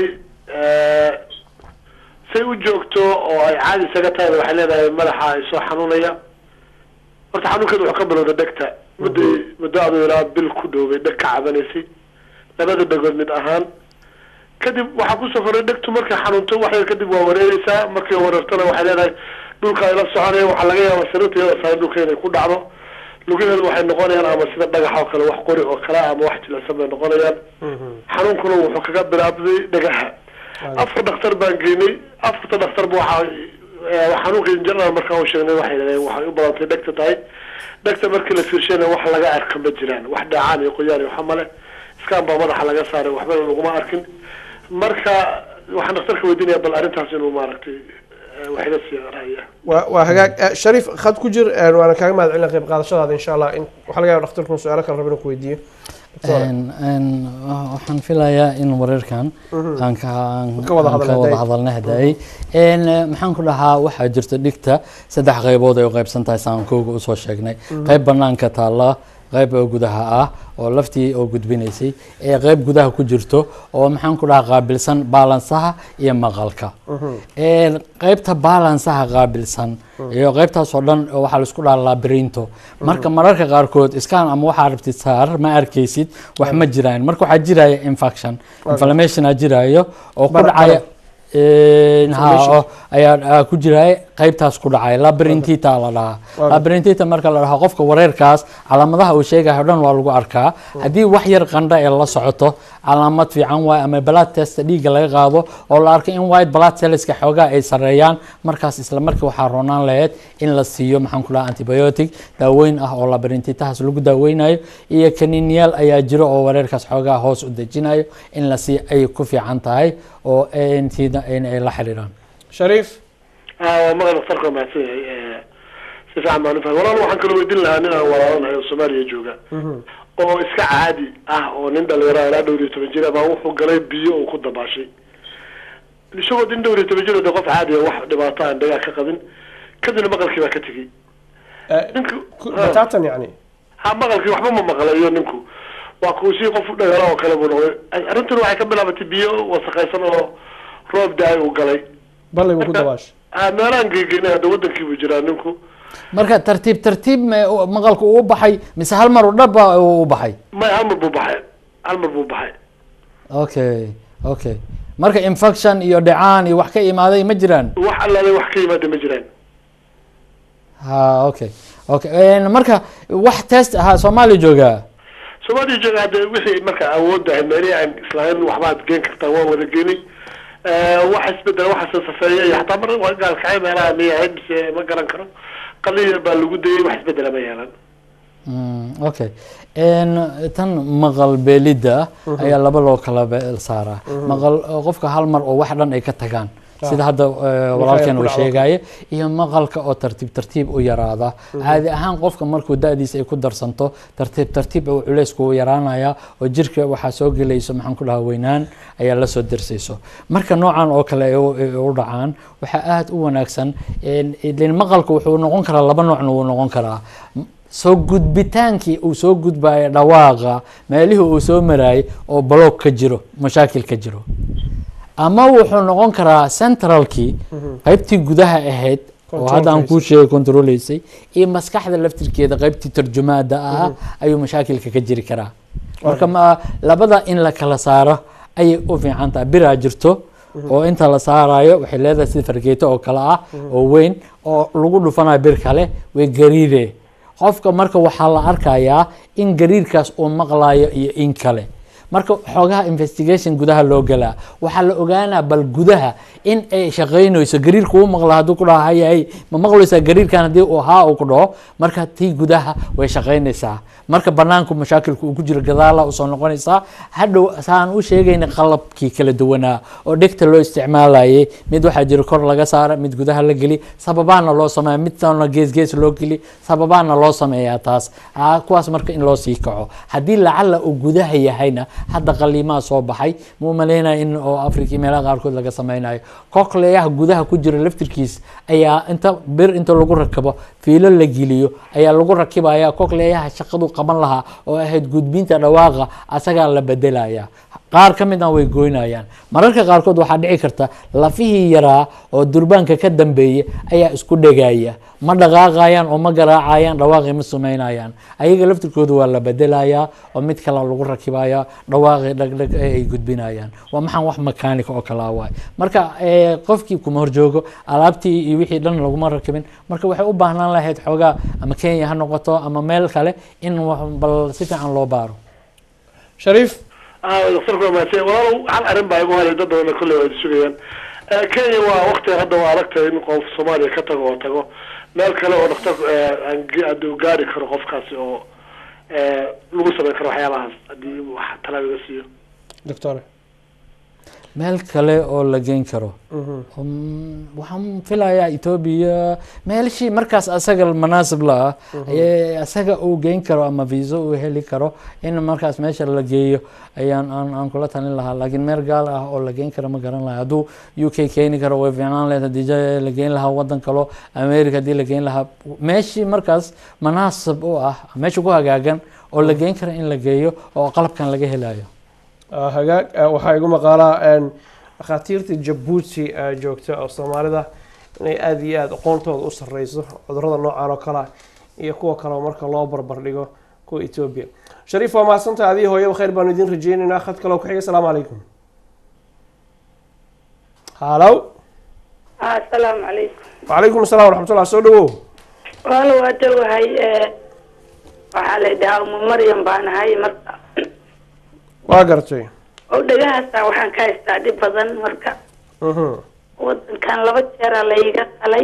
say u joogto oo ay caadi isaga tahay waxay leedahay madaxa ay soo xanuunaya horta xanuunkeedu wuxuu ka bilowda dhegta muddo adu ilaa bil ku dhowbay dheg ka cabanaysay labada dhagood mid ahaan kadib waxaa kusoo kordhay dhegtu markay xanuunto wax yar kadib waa wareereysaa markay wareertana waxay leedahay dhulka ay la soconaya waxaa laga yaabaa sariirta iyada saaran dhulka inay ku dhacdo lugaheedu waxay noqonayaan ama sida dhagax oo kale wax qori oo kale ama wax jilicsan bay noqonayaan xanuunkuna wuxuu kaga bilaabday dhagaha afar dhakhtar baan geynay afarta dhakhtarba waxaa xanuunka injirada markaan u sheegnay waxay leedahay waxay u badantay dhegta tahay dhegta markii la fiirshayna wax laga arka ma jiraan wax dhaacaan iyo qoyaan iyo waxa male iskaan baa madaxa laga saaray waxba laguma arkin marka waxaan dhakhtarka weydiinaya bal arrintaas inuu maaragtay waxla sii raaya waa hagaag shariif khad ku jir waana kaaga mahad celin qayb qaadashadaada insha allah in waxa laga yaabo dhakhtarku su'aalo kale rabo inuu ku weydiiyo waxaan filayaa in wareerkan aan ka wada hadalnay hadday maxaan ku dhahaa waxaa jirta dhigta saddex qaybood ay u qaybsan tahay saan kooga u soo sheegnay qayb banaanka taala qayb oo gudaha ah oo laftii oo gudbinaysay ee qayb gudaha ku jirto oo maxaan ku dhahaa qaabilsan balansaha iyo maqalka qaybta balansaha qaabilsan iyo qaybtaas oo dhan waxaa la isku dhahaa labyrinto marka mararka qaarkood iskaan ama waxaa rabtid saar ma arkaysid wax ma jiraan marka waxaa jiraya inflammation jiraayo oo ku dhacaya ayaa ku jiray qaybtaas ku dhacay labyrinthita la dhahaa labyrinthita marka la dhahaa qofka wareerkaas calaamadaha uu sheegayo dhan waa lagu arkaa haddii wax yar qandha ee la socoto calaamad fiican waay ama blood test dhiigga laga qaado oo la arko in white blood cellska xoogaa ay sareeyaan markaas isla markii waxaa roonaan lahayd in la siiyo maxaan ku dhahaa antibiotic daaweyn ah oo labyrinthitahaas lagu daaweynayo iyo kaniiniyaal ayaa jiro oo wareerkaas xoogaa hoos u dejinayo in la sii ay ku fiican tahay oo intiina ay la xiriiraan shariif waa maqal dhakhtarka mahadsan yahay si fiican baan u fahmay walaal waxaan kaloo weydiin lahaa nin aan walaalanahay oo Soomaaliya jooga oo iska caadi ah oo nin dhalinyaro ilaa 12 jir baa wuxuu galay biyo oo ku dabaashay isagoo din 12 jir oo qof caadi ah wax dhibaato aan dhagaa ka qabin kadibna maqalkii baa ka tegay ninku batatan yani ha maqalkii waxba ma maqlayo ninku waa kuusii qof dhagala oo kale buu noqday arrintan waxay ka bilaabatay biyo wasakhaysan oo roob daay uu galay balay uu ku dabaashay meelaan geegeynay hadda wadankii buu jiraa ninku marka tartiib maqalku uu baxay mise hal mar dhaba uu baxay ma hal mar buu baxay okay marka infection iyo dhacaan iyo wax ka imaaday ma jiraan wax allaale wax ka imaaday ma jiraan okay marka wax test ahaa Soomaaliya jooga Soomaaliya jooga hadda wixii marka awoodda meelay aan islaam waxbaad geen kartaa waa wada geenay wax isbedel wax safeeyay hatta mar waa gaal kacay meelaha leeyahay bise ma garan karo qaliya baa lagu dayay wax isbedel ma yeelan okay tan maqal beelida ayaa laba loo kala saaraa maqal qofka hal mar oo wax dhan ay ka tagaan sida hadda walaalkeen uu sheegay iyo maqalka oo tartiib u yaraada caadi ahaan qofka markuu daadiisa ay ku darsanto tartiib uu culeysku u yaraanaya oo jirka waxa soo gelayso maxaan ku dhahaa weynaan ayaa la soo dirsayso marka noocan oo kale u dhacaan waxa aad u wanaagsan in maqalku wuxuu noqon karaa laba noocna uu noqon karaa soo gudbitaankii uu soo gudbaya dhawaaqa meelihii uu soo marayay oo block ka jiro mashaakil ka jiro ama wuxuu noqon karaa centralkii qaybtii gudaha ahayd oo hadda aan kuu sheegay controlaysay iyo maskaxda laftirkeeda qaybtii tarjumaada ah ayuu mashaakilka ka jiri karaa marka labada in la kala saaro ayay u fiican tahay biraa jirto oo inta la saarayo waxay leedahay sida fargeeto oo kale ah oo weyn oo lagu dhufanayo bir kale way gariire qofka marka waxaa la arkayaa in gariirkaas uu maqlayo iyo in kale marka xoogaha investigation gudaha loo galaa waxaa la ogaanaa bal gudaha in ay shaqaynayso gariirku uu maqla hadduu ku dhahayahay ma maqlaysaa gariirkan haddii uu haa uu ku dhaho marka tii gudaha way shaqaynaysaa marka banaanku mashaakilku uu ku jiro gadaala usoo noqonaysaa hadhow saan u sheegayna qalabkii kala duwanaa oo dhegta loo isticmaalayay mid waxaa jira kor laga saara mid gudaha la geli sababaana loo sameeya midna gees loo geli sababaana loo sameeyaa taas kuwaas marka in loo sii kaco haddii lacala uu gudaha yahayna hadda qaliimaa soo baxay muu maleynaya in oo afrikii meelaha qaarkood laga sameynayo kokleyaha gudaha ku jira laftirkiis ayaa inta lagu rakabo fiilo la geliyo ayaa lagu rakibaya kokleyaha shaqadu qaban lahaa oo ahayd gudbinta dhawaaqa asagaa la bedelaya qaar ka mid ah way goynayaan mararka qaarkood waxaa dhici karta lafihii yaraa oo durbaanka ka dambeeyay ayaa isku dhegaya ma dhaqaaqayaan oo ma garaacayaan dhawaaqi ma sameynayaan ayaga laftirkooda waa la bedelayaa oo mid kale lagu rakibaya dhawaaqi dhagdhag ay gudbinayaan waa maxaan wax mechanic oo kala waay marka qofkii kuma horjoogo alaabtii iyo wixii dhan laguma rakibin marka waxay u baahnaan lahayd xoogaa ama Kenya ha noqoto ama meel kale in bal si fiican loo baaro Shariif دكتور ما تي والله عن أرن بايقو هذا ضد كل واحد سويان كي وقت هذا وعرفت إنه قف الصومالي كتجو وتجو ما الكلام ونختار عن جدو جاري كرقف كاسي أو لوسا بكرة حيالها دي تلاقي بسيو دكتور meel kale oo la geyn karo waxaan filayaa Ethiopia meelshii markaas asaga manaasib la asaga uu geyn karo ama visa uu heli karo in markaas meesha la geeyo ayaan aan kula talin lahaa laakiin meel gaal ah oo la geyn karo ma garan lahaa hadduu UK keeni karo way fiicnaan lahayd haddii la geyn lahaa waddan kale America haddii la geyn lahaa meeshii markaas manaasib u ah meesha ku hagaagan oo la geyn karo in la geeyo oo qalabkan laga helayo hagaag waxaa igu maqaalaa dhakhaatiirta Djibouti joogta oo Soomaalida inay aad iyo aad aqoontooda u sareyso cudurrada noocan oo kale iyo kuwa kale marka loo barbar dhigo kuwa Ethiopia Shariif waa maasanta adii hooyo khayr baan idin rajeynaynaa khad kale oo ku xiga salaamu calaykum halo السلام عليكم وعليكم السلام ورحمة الله soo dhawow والله وادوهاي waxaa la dhahaa Maryam baan ahay marka waa gartay oo dhagahaasta waxaan ka haystaa dib badan marka wadankan laba jeer la iga qalay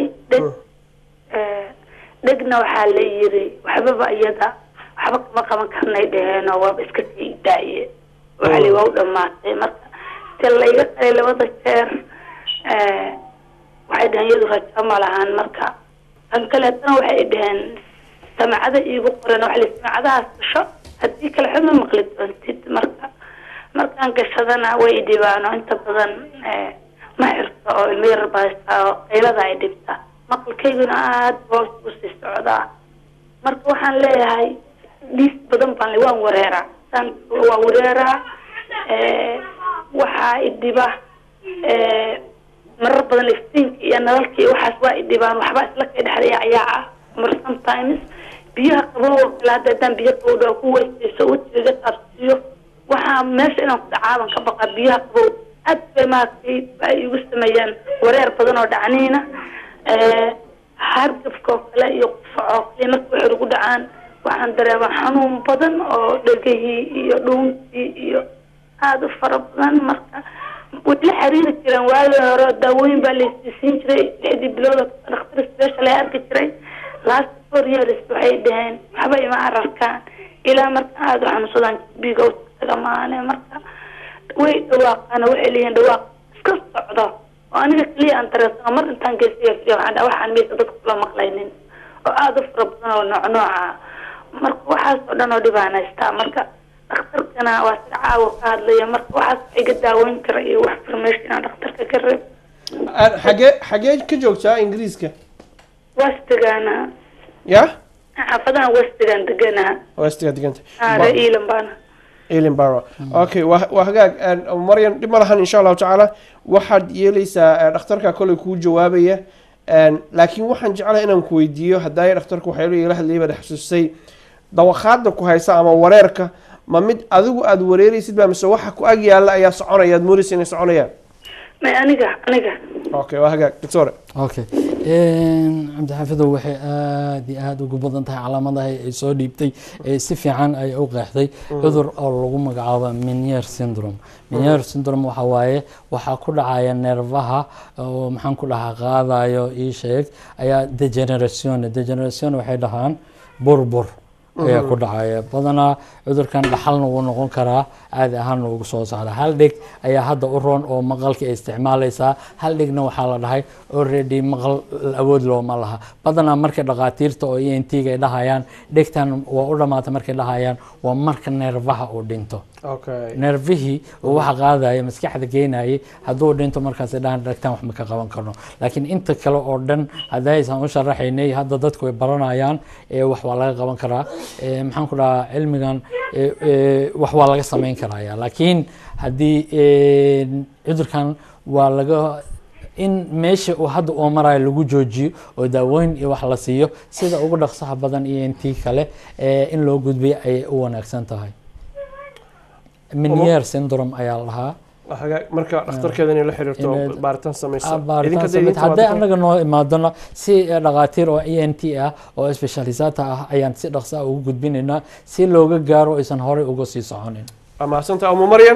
dhegna waxaa la yiri waxba iyada waxba kama qaban karnay dhaheen oo waa iska sii daaye waxa la waa dhamaatay marka tii la iga qalay labada jeer waxay dhahan iyadu rajo ma lahan marka tan kale tan waxay dhahan samacada iigu qoran waxa la samacadaas sho hadii kale xuma maqli doontid markaan gashadana way dhibaan inta badan ma xirto oo ilmeer baasta qaylada ay dhibta maqalkayguna aad boos u sii socdaa marka waxaan leeyahay dhiis badan baan waan wareeraa waxa idiba marar badan iftiinka iyo nalalkii waxaas waa idibaan waxba isla ka dhexeeyaa sometimes biyaha qabow kala dadaan biyo qabow ku weysayso wajiga qabsiyo waxaa meesha inaan ku dhacaaban ka baqa biyaha qabow aad bay maartay ay igu sameeyaan wareer badan oo dhacniina hargabka kale iyo qufacooqii markay waxay ugu dhacaan waxaan dareemaa xanuun badan oo dhegahii iyo dhuuntii iyo aad u fara badan marka wixii la xiriiri jireen waagi hore daawooyin baa la siin jiray 6 bilood dhakhtar special ay arki jiray last 4 years waxay dhaheen waxba ima arkaan ilaa marka aad u xanuunsadaan biiga u tagamaane marka way dhawaaqana waxay leeyihiin dhawaaq iska socdo وأنا كلي أن ترى مرة أنت كيسير في عنا واحد ميت ضد كل مقلين وهذا فربنا ونوع مرك واحد صدنا ودبانا استعمرك أخترت أنا واسعة وقال لي مرك واحد يقدر وين كري واحد فرمشت أنا أخترت كرب حاجة كجوكتا إنجليزك واستجانا يا حفظنا واستجان دقنا واستجان هذا إيلم بانا إيلين بارا أوكي وهجاك مريم دي مرة إن شاء الله تعالى واحد يليس أخترك كل يكون جوابية لكن واحد جعله إنهم كويديو هداير أخترك وحيلو يله اللي بدي حسوسي دواخدك وهيسا أما وريرك ما مد أذو أدوريري سيد بمسوحك وأجي على يا صعونة يا موريس إن صعونة ما أنيجا أوكي وهجاك دكتور اوكي عبد الحافظ waxay aad ugu badan tahay calaamadaha ay soo dhiibtay si fiican ay u qeexday cudur oo lagu magacaabo Meniere syndrome Meniere syndrome waxa waaye waxa ku dhacaya nervaha oo maxaan ku dhahaa qaadayo ii sheeg ayaa degeneration waxay dhahaan burbur ayaa ku dhacaya badanaa cudurkan dhaxalna uu noqon karaa caadi ahaan ugu soo socda hal dhig ayaa hadda u roon oo maqalka ay isticmaalaysaa hal dhigna waxaa la dhahay already maqal awood looma laha badanaa markay dhaqaatiirta oo ENT-ga ay dhahayaan dhigtan waa u dhamaata markay dhahayaan waa marka nervaha uu dhinto nervihii oo waxa qaadaya maskaxda geenayay hadduu dhinto markaas dhahan dhagtaan wax ma ka qaban karno laakiin inta kale oo dhan hadaysan u sharaxaynay hadda dadku ay baranayaan wax waa laga qaban karaa maxaan ku dhahaa cilmigan wax waa laga sameyn karaa laakiin haddii cudurkan waa laga in meesha uu hadda oo marayo lagu joojiyo oo daaweyn iyo wax la siiyo sida ugu dhaqsaha badan ENT kale in loo gudbiyo ay u wanaagsan tahay Meniere syndrome ayaa lahaa marka dhakhtarkeeda inay la xiriirto baaritaan samayso hadday anaga noo imaadona si dhaqaatiir oo ENT ah oo specialisata ah ayaan si dhaqso ah ugu gudbinaynaa si looga gaaro aysan horey uga sii soconin amaasanta Umu Maryam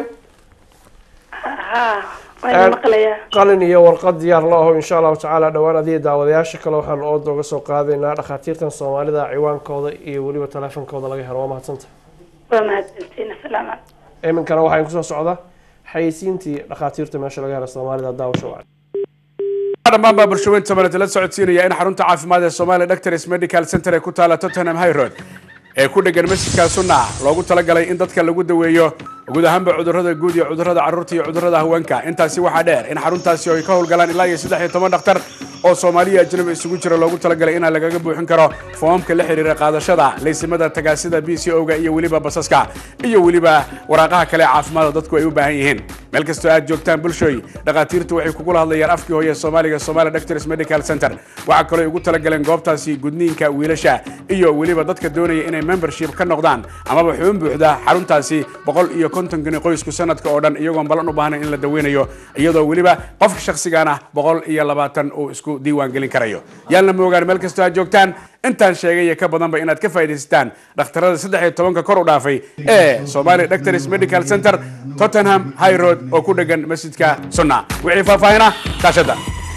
qalin iyo warqad diyaar la aho insha Allah taala dhawaan adii daawadayaasha kale waxaan oo dooga soo qaadaynaa dhaqaatiirtan Soomaalida ciwaankooda iyo waliba telefoonkooda laga helo waa mahadsanta salaam iminkana waxaan ku soo socdaa xayeysiintii dhaqaatiirta meesha laga helo Soomaalida daawasho wacan dhammaan baa bulshooyinta Soomaaliyeed la socodsiinaya in xarunta caafimaad ee Soomaaliya Doctors Medical Center ee ku taala Tottenham High Road ee ku dhagan masjidka Sunnah loogu talagalay in dadka lagu daweeyo guud ahaanba cudurrada guud iyo cudurrada carruurta iyo cudurrada haweenka intaasi waxaa dheer in xaruntaasi ay ka howlgalaan ilaa iyo 13 dhakhtar oo Soomaaliya ajnabi isugu jira loogu talagalay in lagaga buuxin karo foomka la xiriira qaadashada laysimada tagaasida BCO-ga iyo waliba basaska iyo waliba waraaqaha kale caafimaad dadku ay u baahan yihiin meel kasta aad joogtaan bulshooy dhaqaatiirtu waxay kugu hadlayaan afkii hooyo Soomaaliga Somali Doctors Medical Center waxa kale ay ugu talagaleen goobtaasi gudniinka wiilasha iyo waliba dadka doonaya inay membership ka noqdaan amaba xubin buuxda xaruntaasi 150 gani qoysku sanadka oo dhan iyagoo balan u baahnay in la daweynayo iyadoo waliba qofka shakhsigaana 120 oo isku diiwaan gelin karayo yaalna moogaan meel kasta aad joogtaan intaan sheegay ka badanba inaad ka faa'iideystaan dhakhtarada 13 kor u dhaafay ee Somali Doctors Medical Center Tottenham High Road oo ku dhagan masjidka Sunnah wixii faahfaahina kaashada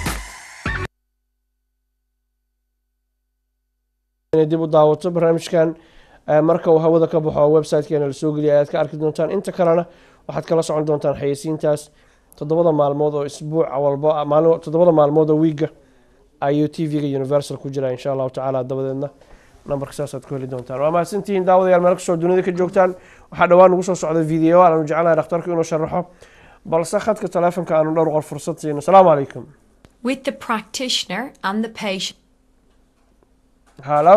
dib u daawato barnaamijkan marka uu hawada ka baxo website-keena la soo geliyo aad ka arki doontaan inta kalena waxaad kala socon doontaan xayeysiintaas 7 maalmood oo isbuuc walba 7 maalmood oo wiiga ayuu TV-ga Universal ku jira insha Allah taala dabadeedna numberka saasaad ku heli doontaan waa mahadsantihiin daawadayaal meel kastoo dunida ka joogtaan waxaa dhawaan ugu soo socda video aan jecelahay dhakhtarku inuu sharaxo balse khadka telefoonka aanu dhowr qor fursad siino assalaamu calaykum with the practitioner and the patient hello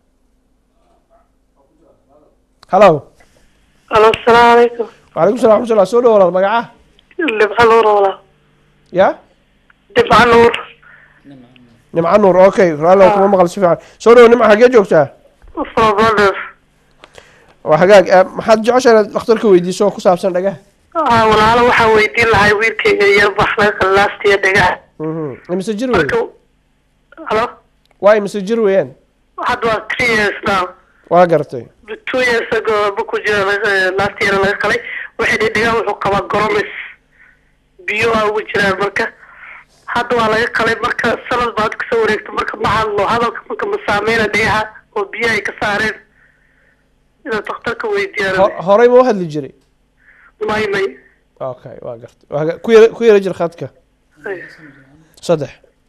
السلام عليكم وعليكم السلام ورحمة الله سؤال ولا مقعة دبع نور ولا يا دبع نور نمع نور اوكي والله كمان مقال سفيان سؤال نمع حاجة جوكتها فضل وحاجة ما حد جوش أنا أختارك ويدي سو كوساب سنة دقة ولا أنا وحا ويدي لهاي ويركي يربح لك اللاست يا دقة مسجل وين هلا واي مسجل وين واحد وكريس نعم واقرتي 2 years ago buku jira last year laga qalay waxa dhiga wuxuu qaba goromis biyo ugu jira marka hadda waa laga qalay marka sanad baad ka soo wareegto marka ma hadlo hadalka marka ma saameeyna dhiga oo biyo ay ka saareen ila dhakhtarka weydiiyay horay ma hadli jiray may okay waa gartay ku yara jir khadka saddex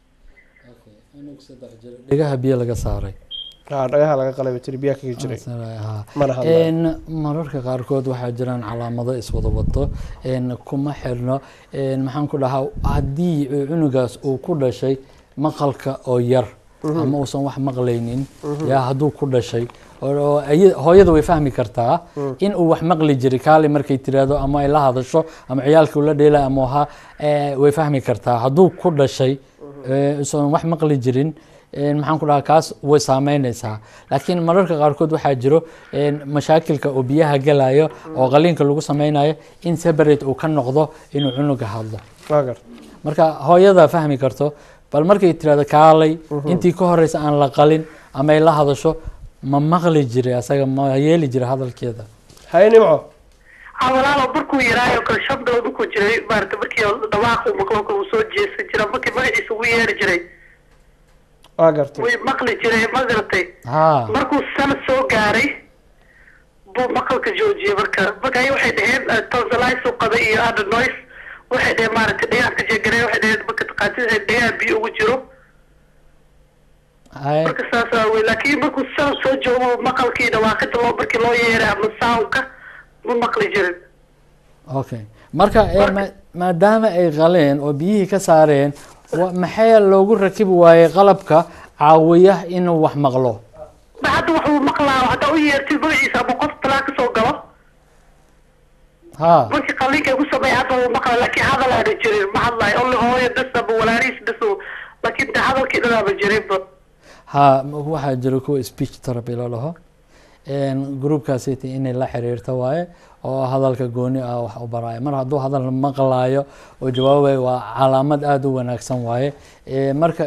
dhigaha biyo laga saaray dhagaha laga qalay tiri biyaa kaga jiray mana hadlaan mararka qaarkood waxaa jiraan calaamado iswada wato kuma xirno maxaan ku dhahaa haddii cunugaas uu ku dhashay maqalka oo yar ama uusan wax maqlaynin yaa hadduu ku dhashay hooyada way fahmi kartaa in uu wax maqli jiray kaali markay tiraahdo ama ay la hadasho ama ciyaalka ula dheelay ama waha way fahmi kartaa hadduu ku dhashay uusan wax maqli jirin maxaan ku dhahaa kaas way saameynaysaa laakiin mararka qaarkood waxaa jiro mashaakilka oo biyaha galayo oo qaliinka lagu sameynayo in separate uu ka noqdo inuu cunuga hadlo marka hooyada fahmi karto bal markay tirahdo kaalay intii ka horeysa aan la qalin ama ay la hadasho ma maqli jiray asaga ma yeeli jiray hadalkeeda hay nimco walaalo markuu yaraayo kale shabdhood ku jiray maarta markii dhawaaqu maqalka uu soo jeesan jiray markii magaciisa ugu yeeri jiray waa gartay way maqli jiray ma garatay markuu sanad soo gaaray buu maqalka joojiyay marka ay waxay dhaheen tonsillitis uu qabay iyo adenois waxay dhaheen maaragtay dhagaan ka sheeganay waxay dhaheen marka taqaatiir dhagaan biyo ugu jiro marka saas wey laakiin markuu sanad soo joogo maqalkii dhawaaqida loo markii loo yeeray ama soundka ma maqli jirin okay marka maadaama ay qaleen oo biyihii ka saareen maxay loogu rakibi waayey qalabka caawiya inuu wax maqlo hadda wuxuu maqlaa hadda u yeertay magaciisa ama qof talaa ka soo galo markii qaliinka ay ku sameeyay hadda wuu maqlaa laakiin hadal aana jirin ma hadlayo only hooyo bes ama walaalihiis bes laakiin de hadalkii dhan aaba jirinba waxaa jira kuwa speech therapy la dhaho groupkaasiti inay la xiriirto waaye oo hadalka gooni ah wax u baraayo mar hadduu hadal maqlaayo oo jawaabayo waa calaamad aada u wanaagsan waaye marka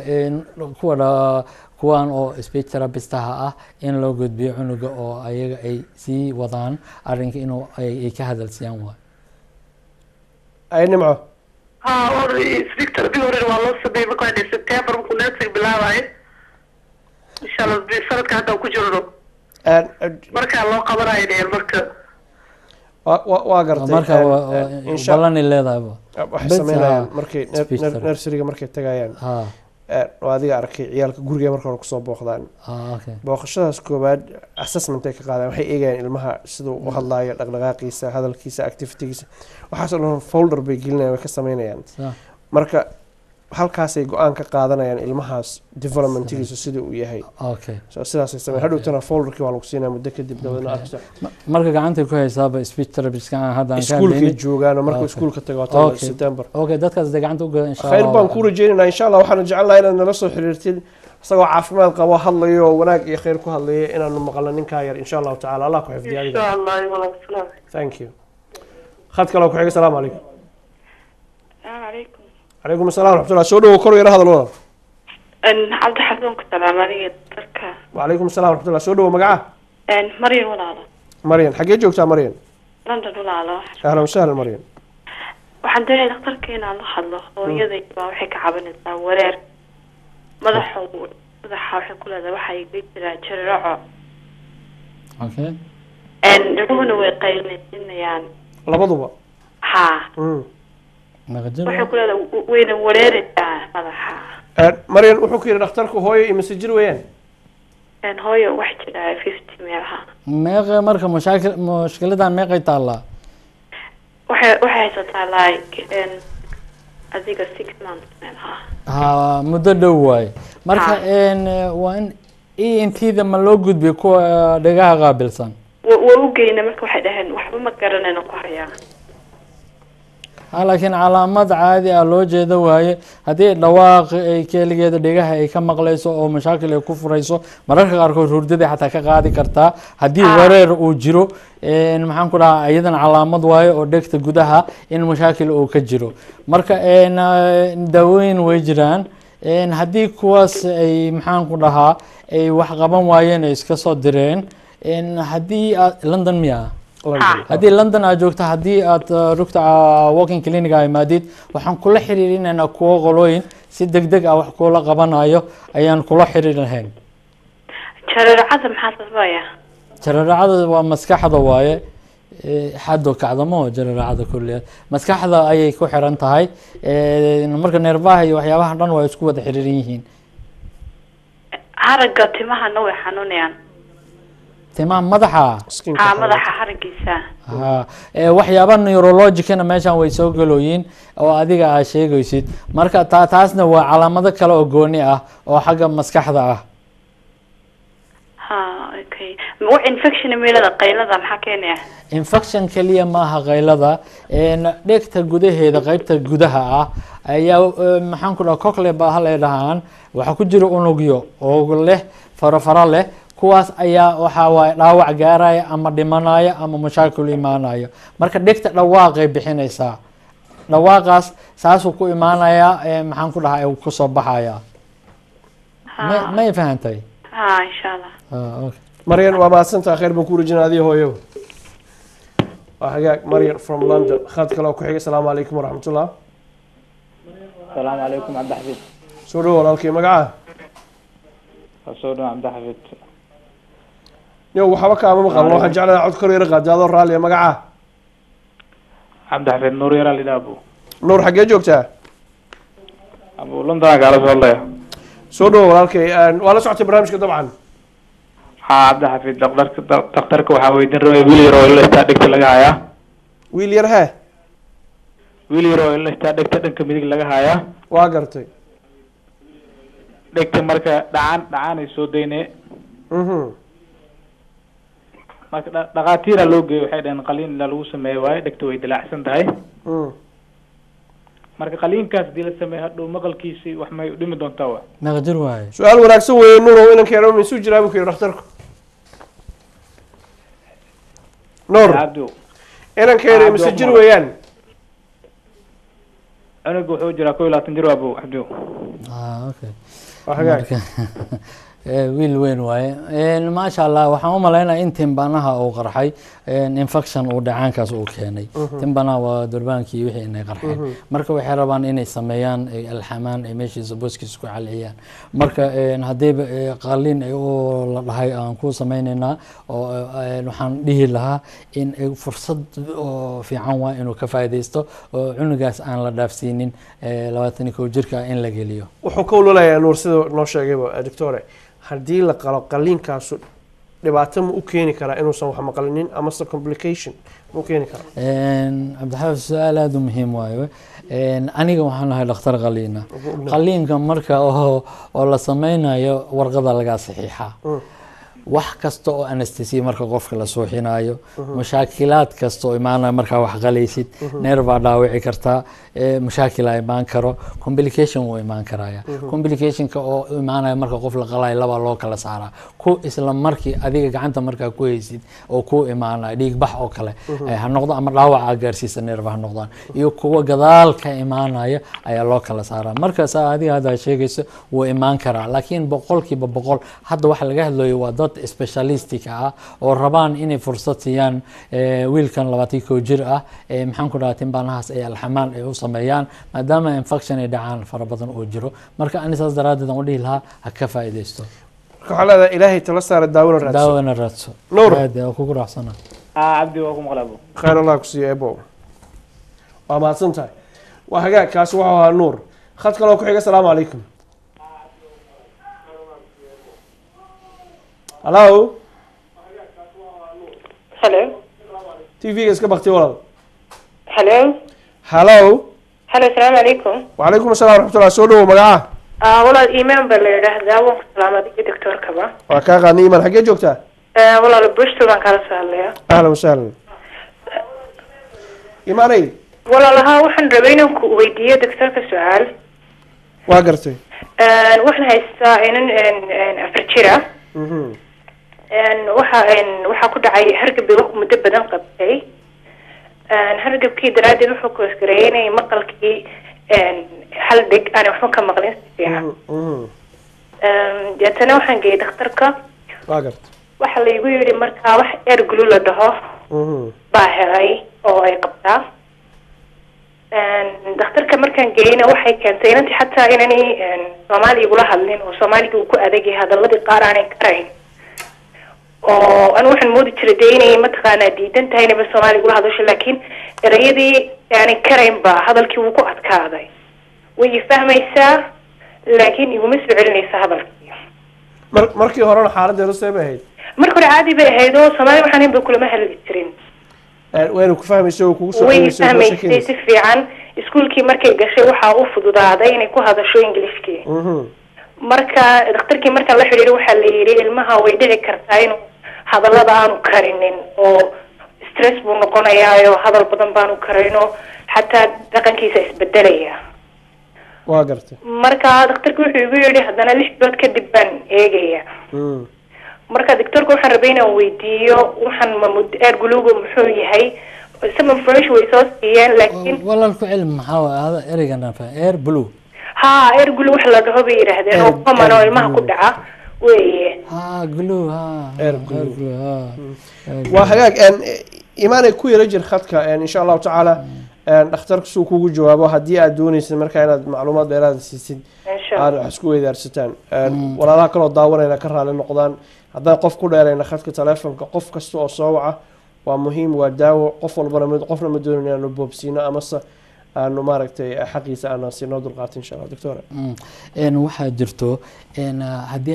kuwan oo speech therapistaha ah in loo gudbiyo cunuga oo ayaga ay sii wadaan arrinka inuu ay ka hadalsiyaan waayo ay nimco speech therapy hore waa loo sameeyey marka waa September markuu next bilaabayo insha Allah sanadka hadda ku jirno marka loo qabanayo dheel marka waa gartay marka balani leedahay waxay sameeyaan markay nursery-ga markay tagayaan waa adiga arkay ciyaalka guriga marka hore kusoo booqdaan booqashadaas koobaad assessment ay ka qaadaan waxay eegayaan ilmaha siduu u hadlaayo dhaqdhaqaaqiisa hadalkiisa activity-giisa waxaasoo dhan folder bay gelinayaan way ka sameynayaan marka halkaasay go-aan ka qaadanayaan ilmahaas developmentigiisu sidii uu yahay sidaasay sameeyaan hadhowtana folderkii waa lagu siinaya muddo kadib dabeedna arkaysa marka gacantay ku haysaaba speech therapist kan haddaan iskuulkay joogaan markuu iskuulka tago waa September dadkaas gacanta u gadan insha Allah khayr baan ku rajaynaynaa insha Allah waxaan jecelahay inaad nala soo xiriirtid isagoo caafimaad qabo hadlayo wanaag iyo khayr ku hadlayo inaanu maqalno ninkaa yar insha Allah tacaala Allah ku xifdiyo adiga insha Allah walaal thank you khad kale ku xiga salaam alaykum عليكم السلام ورحمة الله سودو كوري هذا الوضع عبد الحسن كسلام عليك تركا وعليكم السلام ورحمة الله سودو مقعه مريم ولا مريم حقي جوجتا مريم لندن ولا أهلا وسهلا مريم waxaan doonay dhakhtarkeena aan la hadlo hooyadayda waxay ka cabanaysaa wareer madaxa waxay ku leedahay waxay jiraa jirraco ilmuhuna way qaylinayaan labaduba waxay ku leedahay wayna wareeraysaa madaxa مريم wuxuu ku yiri dhakhtarku hooyo imise jir weeyaan hooyo wax jira 50 meelaha meeqa marka mushkiladan meeqay taala waxay haysataa like adiga 6 months meelaha muddo dhow waay marka waa in ENT-da ma loo gudbiyo kuwa dhagaha qaabilsan waa u geeyna marka waxay dhaheen waxba ma garanayno ku hayaa laakiin calaamad caadi ah loo jeedo waaye haddii dhawaaq ay keligeeda dhegaha ay ka maqlayso oo mashaakil ay ku furayso mararka qaarkood hurdada xataa ka qaadi kartaa haddii wareer uu jiro maxaan ku dhahaa iyadan calaamad waaye oo dhegta gudaha in mashaakil uu ka jiro marka daawooyin way jiraan haddii kuwaas ay maxaan ku dhahaa ay wax qaban waayeen ay iska soo direen haddii London miyaa haddii London aad joogto haddii aad rugta walking clinic ay maadid waxaan kula xiriirinaynaa kuwa qolooyin si degdeg ah wax kula qabanayo ayaan kula xiriirinayn jararacada maxaa sababaya jararacada waa maskaxda waaye xaddo kacdamo jararaacada kulliyeed maskaxda ayay ku xiran tahay marka neerfaha iyo waxyaabaha dhan waa isku wada xiriiran yihiin haragga timahana way xanuunayaan timaha madaxa madaxa haragiisa waxyaaba neurologicana meeshan way soo galooyiin oo adiga aad sheegaysid marka taasna waa calaamado kale oo gooni ah oo xagga maskaxda ah okay infection meelada qaylada maxaa keenaya infection kaliya maaha qaylada dhegta gudaheeda qaybta gudaha ah ayaa maxaan ku dhahaa cochlear baa la yidhahaan waxaa ku jira unugyo oo leh farafara leh kuwaas ayaa waxaa waaye dhaawac gaaraya ama dhimanaya ama mashaakil imaanaya marka dhegta dhawaaqay bixinaysaa dhawaaqaas saasuu ku imaanayaa maxaan ku dhahaa ku soo baxaya may fahantay insha allah maryan waa mahadsantaha khayr baan ku rajinaa adiga hooyo waa hagaag maryan from london khad kale oo ku xigay asalaamu calaykum waraxmatullah asalaamu calaykum cabdixafid soo dhawo walaalkay magaca soo dhawo cabdixafid yo waxba kaama maqalno waxaan jeclahay cod kor yara qaadi adoo raalliya magaca cabdixafid nuur yara lidha abu nuur xaggee joogtaa abu london kaala soo hadlaya soo dhawo walaalkay waa la socotay barnaamijka dabcan cabdixafid daktarka waxaa weydiin rabay wiil yar oo ilaa dhegta laga hayaa wiil yar hee wiil yar oo ilaa dhegta dhanka midig laga hayaa waa gartay dhegta marka dhacaan ay soo daynee marka dhaqaatiira loo geeyo waxay dhaheen qaliin ilaa lagu sameeyo waaye dhegta way dilaacsan tahay marka qaliinkaas hadii la sameeyo hadhow maqalkiisii wax may dhimi doontaa wa meeqa jir waaye su-aal wanaagsan weeye nuur oo inankeena ma isu jiraa buu ku yidhi dhakhtarku nuur inankeena imise jir weeyaan cunuga wuxuu jiraa 21 jir abu abdu okay wiil weyn waaye maasha allah waxaan u maleynayaa in timbanaha uu qarxay infection uu dhacaankaas uu keenay timbanaha waa durbaankii wixii inay qarxeen marka waxay rabaan inay sameeyaan alxamaan ay meeshiisa booskiisa ku calciyaan marka haddiiba qaliin ay la dhahay aan ku sameynaynaa oo waxaan dhihi lahaa in fursad oo fiican waa inuu ka faa'iidaysto oo cunugaas aan la dhaafsiinin 21 jirka in la geliyo wuxuu ka ululayaa nuur sida noo sheegayba doctore haddii la qalo qaliinkaasu dhibaato ma u keeni karaa inuusan wax maqlinin amase complication ma u keeni karaa cabdixaafid su-aal aada u muhiim waayo aniga waxaan ahay dhakhtar qaliina qaliinka marka oo la sameynayo warqada lagaa saxiixaa wax kasta oo anesthesia marka qofka la suuxinayo mashaakilaad kasta oo imaanaya markaa wax qalaysid neer baa dhaawici kartaa mashaakila imaan karo complication wuu imaan karaya complicationka oo imaanaya marka qof la qalayo laba loo kala saaraa ku isla markii adiga gacanta markaa ku haysid oo ku imaanaya dhiig bax oo kale ha noqdo ama dhaawaca gaarsiisa neerba ha noqdaan iyo kuwa gadaal ka imaanaya ayaa loo kala saaraa markaas adiga hadda sheegayso wuu imaan karaa laakiin 100% hadda waxa laga hadlayo waa dad specialistika ah oo rabaan inay fursad siiyaan wiilkan 21 jir ah maxaan ku dhahaa timbanahaas ay alxamaan ay u sameeyaan maadaama infection ay dhacaan fara badan oo jiro marka anisaas daraadeed aan u dhihi lahaa ha ka faa'iidaysto waxaa leedahay ilaahay tala saara daawona raadso nuur aad ku raaxsana cabdi waa ku maqlabo khayr allah ku siiyo ebo waa mahadsan tahay waa hagaag kaasi wuxuu ahaa nuur khad kaloo ku xiga asalaamu calaykum hello hello tv-ga iska bakti walaal hello hello hello asalaamu calaykum wacalaykum assalam waraxmatullah soo dhawo magaca walaal iimaan baa la yidhaahdaa waan ku salaamay adiga doctorkaba waa kaa qaadnay iimaan xaggee joogtaa walaal bristol baan kala soo hadlayaa ahlan wasahlan iimaanay walaalahaa waxaan rabay inaan ku weydiiyo doctorka su-aal waa gartay waxaan haystaa inan 4 jira waxaa ku dhacay hargab muddo badan qabtay hargabkii daraaddeed wuxuu ku isgareeyay inay maqalkii hal dheg aanay waxba ka maqlin si fiican deetana waxaan geeyay dhakhtarka waxa laygu yidhi markaa wax ergulu la dhaho baa helay oo ay qabtaa dhakhtarka markaan geeyeyna waxay keentay inantii xataa inani soomaaliya igula hadlin oo soomaaliga uu ku adagay hadaladii qaar aanay karayn oo aan waxaan moodi jiray dee inay mataqaanaa diidan tahay inayba soomaaliga ula hadasho laakiin erayadii yani karaynba hadalkii wuu ku adkaaday way fahmaysaa laakiin iguma soo celinaysa hadalkii markii horena xaaladeedu see bay ahayd marka hore caadi bay ahayd oo soomaali waxaan inba kulama hadli jirin wayna ku fahmaysa oo kugu soo way fahmaysay si fiican iskuulkii markay gashay waxaa u fududaaday inay ku hadasho ingiliishkii marka dhakhtarkii markaan la xiriiray waxaa la yidhi ilmaha way dhici kartaa inuu hadallada aanu karinin oo stress buu noqonayaayo hadal badan baanu karino xataa dhaqankiisa isbedelaya waa gartay marka dhakhtarkii wuxuu igu yidhi haddana 6 bilood kadib baan eegaya marka doctorka waxaan rabay inaan weydiiyo waxaan air guluuga muxuu yahay some information way soo siiyeen laakiin walaalku cilmi maxaa hada ereygan air blue ha air glue wax la dhaho bay yiraahdeen oo common oo ilmaha ku dhaca weeye glue air glue waa hagaag imaanay ku yara jir khadka insha Allah taala dhakhtarku soo kugu jawaabo hadii aad doonaysid marka inaad macluumaad dheeraad siisid aad isku weydaarsataan walaalaha kale oo daawanayna ka raali noqdaan haddaan qof ku dheerayna khadka telefoonka qof kasta oo soo waca waa muhiim waa daawo qof walbana qofna ma doonin inaanu boobsiino amase aanu maaragtay xaqiisa aan siinoo dulqaato insha Allah doctora waxaa jirto haddii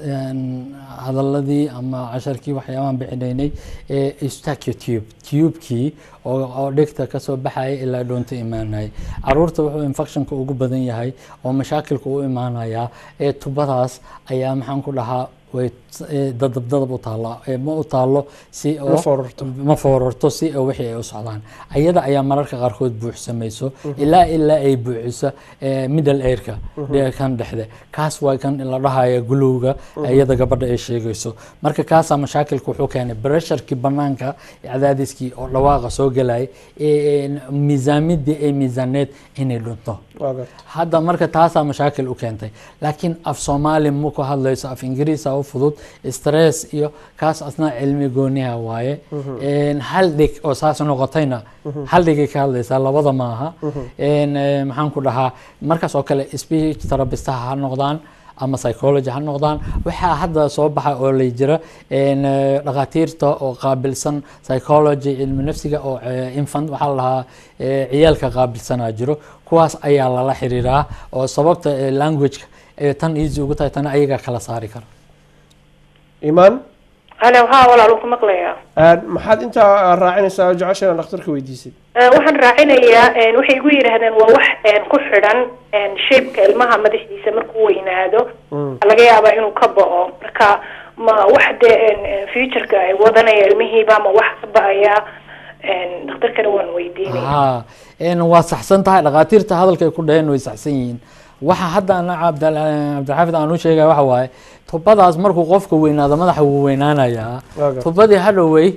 hadaladii ama casharkii waxyaabahan bixinaynay stacue tubekii oo dhegta kasoo baxaya ilaa dhoonta imaanaya caruurta wuxuu infectionka ugu badan yahay oo mashaakilka u imaanaya tubadaas ayaa maxaan ku dhahaa way dadab u taala ma u taalo si ma foorarto si wixii ay u socdaan ayada ayaa mararka qaarkood buuxsamayso ilaa ay buuxiso middle airka kan dhexde kaas waa kan la dhahayo guluuga ayada gabadha ay sheegayso marka kaas mashaakilku wuxuu keenay pressureki banaanka cadaadiskii oo dhawaaqa soo galay miisaamidii ay miisaaneed inay dhunto hadda marka taasaa mashaakil u keentay laakiin af Soomaali ma ku hadlayso af Ingiriis oo fudud stress iyo kaas asna cilmi gooniha waaye hal dhig oo saas noqotayna hal dhig ka hadlaysa labada maaha maxaan ku dhahaa markaas oo kale speech therapist ha noqdaan ama psychology ha noqdaan waxa hadda soo baxay oo la jira dhaqaatiirta oo qaabilsan psychology cilmi nafsiga oo infant waxa la ciyaalka qaabilsan jiro kuwaas ayaa la xiriiraa oo sababta language tan easy ugu tahay tan ayaga kala saari kara iman ana waxa walaal ku maqlayaa maxaad inta raacinaysaa jacashana dhakhtarka weydiisid waxaan raacinayaa waxay igu yiraahdeen waa wax ku xidhan shape-ka ilmaha madaxiisa markuu weynaado laga yaabaa inuu ka bao marka ma wax de future-ka ay wadanaya ilmihiiba ma wax ka baaya dhakhtarkana waan weydiinaya waa saxsan tahay dhaqaatiirta hadalka ay ku dhaheen way saxsan yihiin waxa hadda ana Cabdilxaafid aan u sheegay waxa waaye tubadaas markuu qofka weynaado madaxa uu weynaanayaa tubadii hadhoway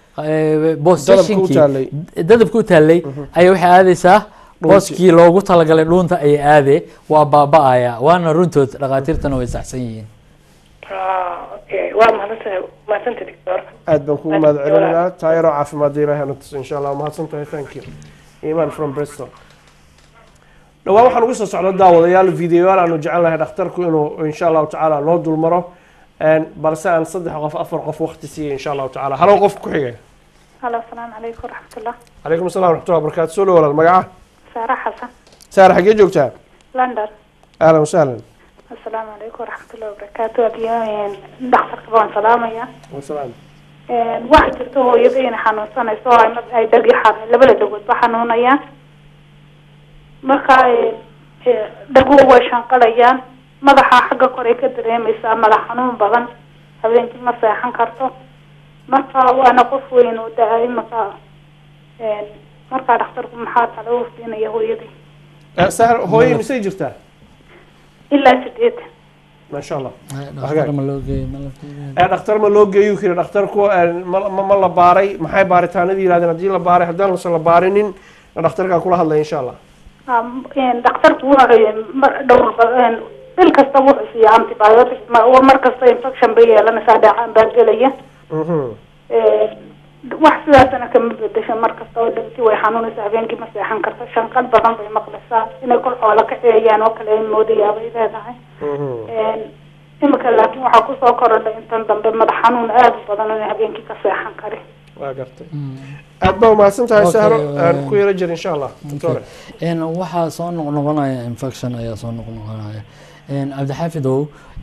positionkii dadabku taalay ay waxa aadaysaa booskii loogu talagalay dhuunta ay aade waa baaba'aya waana runtood dhaqaatiirtana way saxsan yihiin okay waa mahadsantahay doctor aad baan kugu mahad celinaa taayiro caafimaad ilaahay na tuso insha Allah mahadsantahay thank you Iman from Bristol dhawaan waxaan ugu soo socdo daawadayaal fiidiyoyaal aanu jecelnahay dhakhtarku inuu insha Allah taala noo dul maro balse aan 3 qof 4 qof waqti siiyo insha Allah taala halo qof ku xigay halo assalaamu calaykum waraxmatullah calaykum asalaam waraxmatullahi wabarakaatu soo dhawaad magaca saara xasan saara xagee joogtaa london ahlan wasahlan assalaamu calaykum waraxmatullahi wabarakaatu adiyaan dhakhtarka baan salaamaya wasalaam waxa jirto hooyadayna xanuunsanayso ay dhagi labada dhagood ba xanuunayaan marka dhagu way shanqalayaan madaxa xagga kore ka dareemaysaa madax xanuun badan habeenkii ma seexan karto marka waana qof weyn oo daay marka dhakhtarku maxaa talo u siinaya hooyadii sahar hooyadii misay jirtaa ilaa 8 ما شاء الله dhakhtar ma loo geeyo kiri dhakhtarku ma la baaray maxay baaritaanadii yiraahdeen hadii la baaray hadaan la baarinin dhakhtarka kula hadlay insha Allah dhakhtarku dhowr bil kasta wuxuu siiyaa antibiotic mar kasta infection bay yeelanaysaa dhacaan baa gelaya wax sidaasna kama bedesho mar kasta oo dhanti way xanuunaysaa habeenkii ma seexan karto shanqal badan bay maqlaysaa inay kol xoola ka ceeyaan oo kale ay moodayaa bay leedahay imika laakiin waxaa kusoo korodhay intan dambe madax xanuun aada u badan oo habeenkii ka seexan karin. waa gartay aad baa umahadsan tahay sahro aan ku yara jir insha allah doctor waxaa soo noqnoqonaya infection ayaa soo noqnoqonaya cabdixaafidow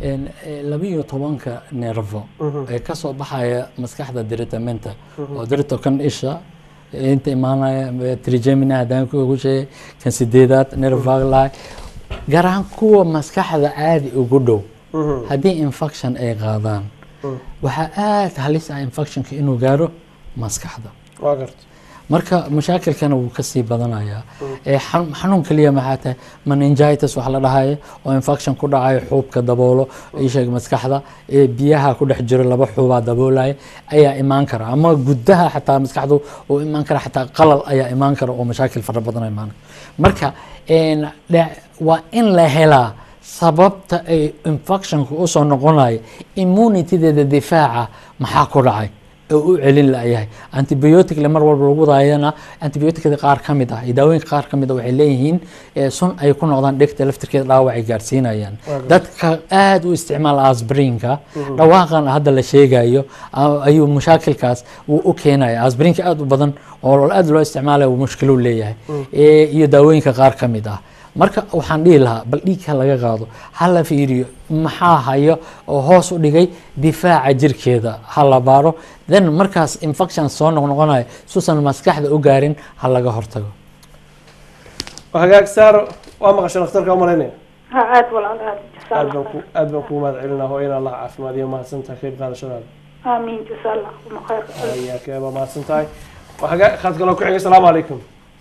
12 nervo ee kasoo baxaya maskaxda diritamenta oo dirito kan isha inta imaanaya trigemina haddaan ugu sheegay kan sideedaad nerve vagli gaar ahaan kuwa maskaxda aada ugu dhow haddii infection ay qaadaan waxaa aada halis ah infectionka inuu gaaro maskaxda. waa gartay marka mashaakilkana wuu kasii badanayaa xanuun kaliya maxaa tahay meningitis wax la dhahayo oo infection ku dhacayo xuubka daboolo isheeg maskaxda biyaha ku dhex jiro laba xuubaa daboolaya ayaa imaan kara ama gudaha xataa maskaxdu oo imaan kara xataa qalal ayaa imaan kara oo mashaakil fara badan imaan marka waa in la helaa sababta ay infectionka usoo noqonayo immunitydeeda difaaca maxaa ku dhacay u celin layahay antibiotic le mar walba lagu daayana antibioticada qaar ka mid ah daawooyinka qaar ka mid ah waxay leeyihiin sun ay ku noqdaan dhegta laftirkeeda dhaawac ay gaarsiinayaan dadka aada u isticmaala aspirinka dhawaaqan hadda la sheegayo ayuu mashaakilkaas uu u keenaya aspirinka aada u badan oo aada loo isticmaalayo uu mushkilo leeyahay iyo daawooyinka qaar ka mid ah marka waxaan dhihi lahaa bal dhiigka laga qaado ha la fiiriyo maxaa hayo oo hoos u dhigay difaaca jirkeeda ha la baaro then markaas infection soo noqnoqonayo suusan maskaxda u gaarin ha laga hortago. hagaag saaro waa maqashay dhakhtarka umalaynaya ha aad walaal aad baan kugu mahad celinaho in allah caafimaadiyo mahadsantahay qayb qaadashadaada. amiin jasaa allah khayr. ayakeeba mahadsan tahay hagaag khadka loo ku xigay asalaamu calaykum.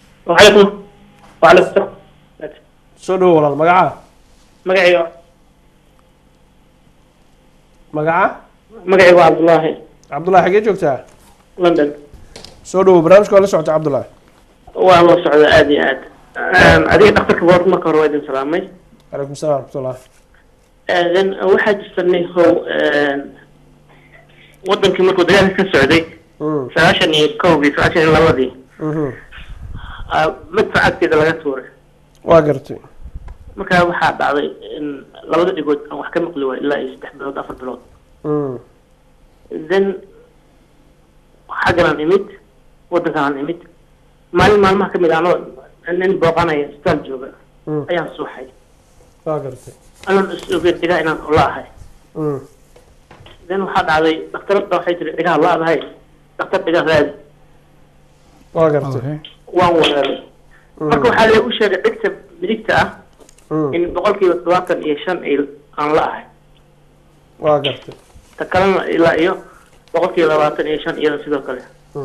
وعليكم soo dhawo walaal magaca magacayga magacayga cabdullaahi xagee joogtaa london soo dhawo barnaamijka waa la socota cabdullaahi waa la socda aada iyo aad adiga dhakhtarka boor marka hore waa idin salaamay calaykum salaam raxmatullah waxaa jirta ninhow wadankii markuu dagaalka ka socday 91 92 madfac agteeda laga tuuray waa gartay markaa waxaa dhacday in labada dhigood aan wax ka maqli waayo ilaa iyo 3 bilood 4 bilood then xaggan aan imid wadankan aan imid maalin maalmaha kamid anoo nin booqanaya isbitaal jooga ayaan suuxay waa gartay anaan is-ogeyn dhigaa inaan la ahay then waxaa dhacday dhakhtaradda waxay tiri dhigaha la-dahay dhakhtar dhigaa raadi waa gartay waan weeraray marka waxaa lagu sheegay dhigta midigta ah in 75% aan la ahay waa gartay ta kalena ilaa iyo 25% iyada sidoo kale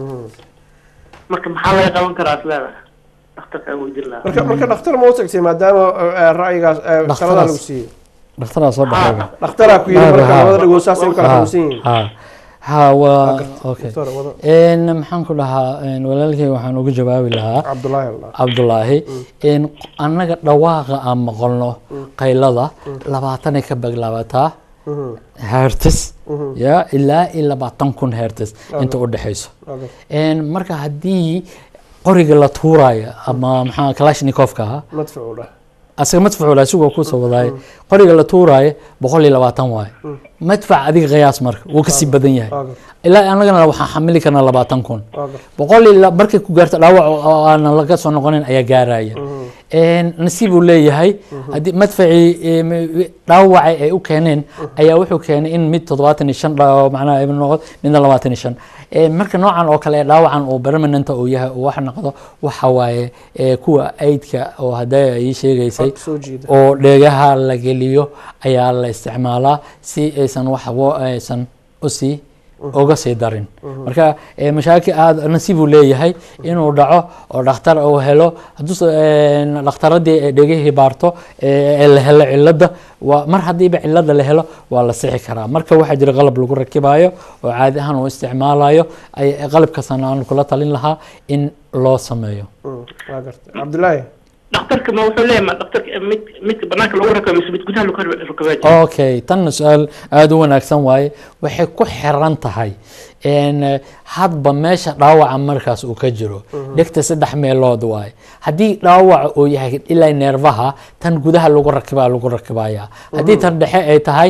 marka maxaa laga qaban karaa asleeda dhakhtarka aan weydiin lahaa marka dhakhtar ma u tagtay maadaama ra'yigaas talada lagu siiyey dhakhtaraa soo baxay dhakhtaraa ku yiri marka labada dhagood saas ay kala xanuunsan yihiin ha waa okay maxaan ku dhahaa walaalkay waxaan ugu jawaabi lahaa cabdullaahi annaga dhawaaqa aan maqalno qaylada 20 ka baglaabataa hertz ya ilaa 20,000 hertz inta u dhaxayso marka haddii qoriga la tuurayo ama maxaa kalashnikovka madfuuda asaga madfuuda isagoo ku soo wadaay qoriga la tuurayo 120 waay madfac adiga qiyaas marka wuu ka sii badan yahay ilaa anagana waxaan xamili karnaa 20,000 100 markay ku gaarto dhaawac aan laga soo noqonin ayaa gaaraya nasiib uu leeyahay hadii madfaci dhaawac ay u keeneen ayaa wuxuu keenay in mid 75 dhaawac macnaha ay noqdo midna 25 marka noocan oo kale dhaawacan oo permanent uu yahay oo wax noqdo waxa waaye kuwa aidka oo haday ay sheegaysay oo dhegaha la geliyo ayaa la isticmaalaa si aysan wax aysan u sii oga sii darin marka mashaakil aad nasiib uu leeyahay inuu dhaco oo dhakhtar uu helo hadduu dhakhtaradii dhegihii baarto la helo cilada mar hadiiba cilada la helo waa la sixi karaa marka waxaa jira qalab lagu rakibayo oo caadi ahaan uu isticmaalayo qalabkaasna aan kula talin lahaa in loo sameeyo cabdullaahi dhakhtarka ma wuxuu leeyahay dhakhtarka mid banaanka lagu rakabayo mise mid gudaha lagu rakabayo okay tan su'aal aad u wanaagsan waaye waxay ku xiran tahay hadba meesha dhaawaca markaas uu ka jiro dhegta 3 meelood waay haddii dhaawaca uu yahay ilaa neerfaha tan gudaha lagu rakibaya haddii tan dhexe ay tahay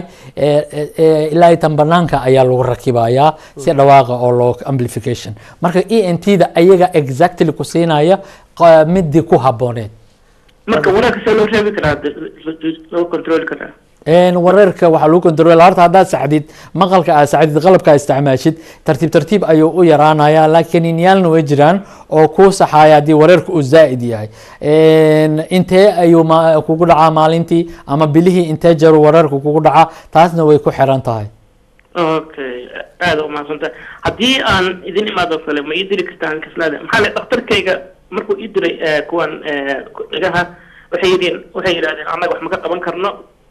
ilaa tan banaanka ayaa lagu rakibayaa si dhawaaqa oo loo amplification marka ENT-da ayaga exactly ku siinaya midii ku habooneed marka wanaagga soo loo reebi karaa loo control karaa wareerka waxaa lagu control horta haddaad saxdid maqalka aad saxdid qalabka aad isticmaashid tartiib ayuu u yaraanayaa laakiin inyaalna way jiraan oo kuu saxaaya haddii wareerka uu zaa'id yahay intee ayuu kugu dhacaa maalintii ama bilihii intee jeer wareerka kugu dhacaa taasna way ku xiran tahay okay aad u mahadsantahay haddii aan idin imaado kale ma ii diri kartaan kaslaada maxaa le dhakhtarkayga markuu ii diray kuwan dhagaha waxay yidhahdeen annaga wax ma ka qaban karno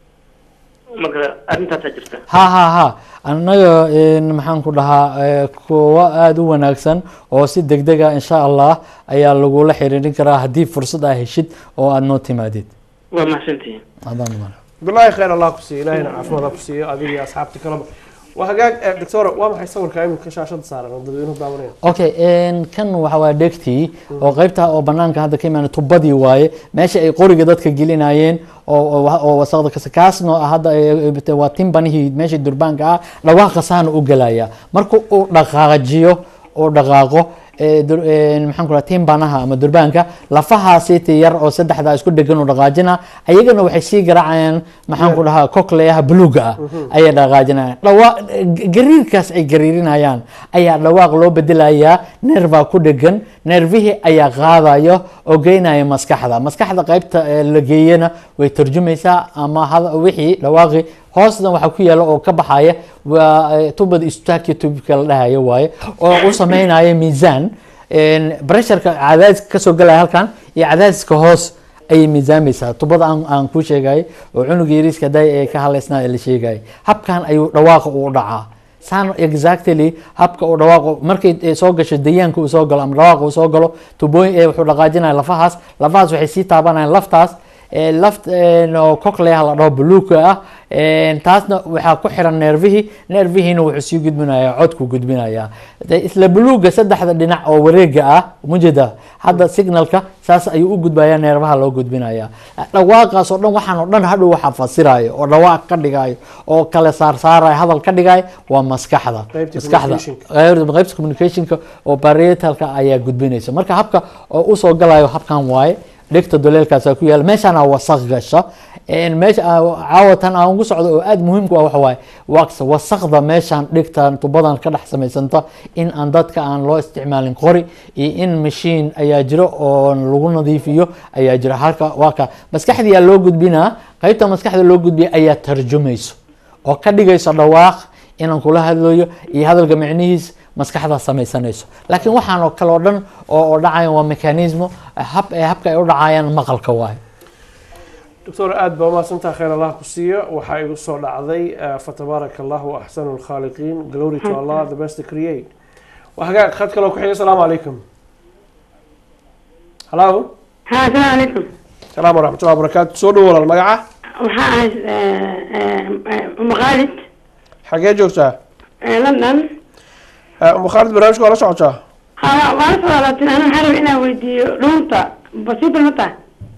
marka arrintaasa jirta ha annaga maxaan ku dhahaa kuwa aada u wanaagsan oo si degdega insha allah ayaa lagula xiriirin karaa haddii fursad aa heshid oo aada noo timaadid waa mahadsantihiin بالله خير الله كسي إلهنا عفوا كسي أبي أصحابتي كلام وهجاج دكتور وما حيصور كلام كشاشة صار ضدينه داونين. أوكي كان وحوا دكتي وقيبتها أو بنانك هذا كمان تبدي واي ماشي قوري قدرت كجيلين عين أو وصادق كسكاس إنه هذا بتواتين بنيه ماشي دربان كا لو خسان وجلايا مركو دقاقجيو أو دقاقو maxaan ku rahaa tiin banaha ama durbaanka lafaha siiti yar oo saddexda isku dhegan oo dhaqaajina ayagana waxay sii garaacayaan maxaan ku dhahaa cochleaha buluuga ah ayay dhaqaajinayaan gariirkaas ay gariirinayaan ayaa dhawaaq loo bedelayaa nerva ku dhegan nervihii ayaa qaadayo oo geynaya maskaxda qaybta la geeyana way turjumaysaa ama wixii dhawaaqi hoosna waxa ku yaala oo ka baxaya waa tubad istaaki tubka la dhahayo waaye oo u sameynaya miisaan pressureka cadaadiska ka soo galaya halkan iyo cadaadiska hoos ayay miisaamaysaa tubada aan ku sheegay oo cunuga yariiska day ee ka haleysnaa la sheegay habkan ayuu dhawaaqa u dhacaa saan exactly habka uu dhawaaqo markay soo gasho dayaanka uu soo galo ama dhawaaqa uu soo galo tubooyin wuxuu dhaqaajinaya lafahaas waxay sii taabanayaan laftaas left cochlea la dhaho buluuga ah taasna waxaa ku xiran nervihiina wuxuu sii gudbinayaa codku gudbinayaa isla buluuga saddexda dhinac oo wareega ah mujeda hadda signalka saas ayuu u gudbayaa neerfaha loo gudbinayaa dhawaaqaas oo dhan waxaan oo dhan hadhow waxa fasirayo oo dhawaaq ka dhigayo oo kale saarsaarayo hadal ka dhigayo waa maskaxda qaybta communicationka oo parietalka ayaa gudbinaysa marka habka oo usoo galayo habkan waaye dhegta doleelkaas ku yaala meeshaan wasaq gasha meesha caawatan aan ugu socdo oo aad muhiim ku ah waxa waaye wasaqda meeshaan dhegtan tubadan ka dhex samaysanta in aan dadka aan loo isticmaalin qori iyo in machine ayaa jiro oo lagu nadiifiyo ayaa jira halka waa ka maskaxda loo gudbinaa qaybta maskaxda loo gudbiyo ayaa tarjumayso oo ka dhigayso dhawaaq inaan kula hadlayo iyo hadalka macnihiis maskaxda samaysanayso laakiin waxaan oo kale oo dhan oo dhacayaan waa mekanismo habka ay u dhacayaan maqalka waay دكتور آد بواسطة خير الله كسية وحايق صور عضي فتبارك الله وأحسن الخالقين glory to Allah the best create وحقا خدك لو كحية السلام عليكم هلاو السلام عليكم السلام ورحمة الله وبركاته سودو ولا المقعة وحاج أم خالد حقا جوكتا لندن أم خالد برامجك ولا شعوتا ها وأنا سؤالات أنا حابب إنا ودي روتا بسيط المتى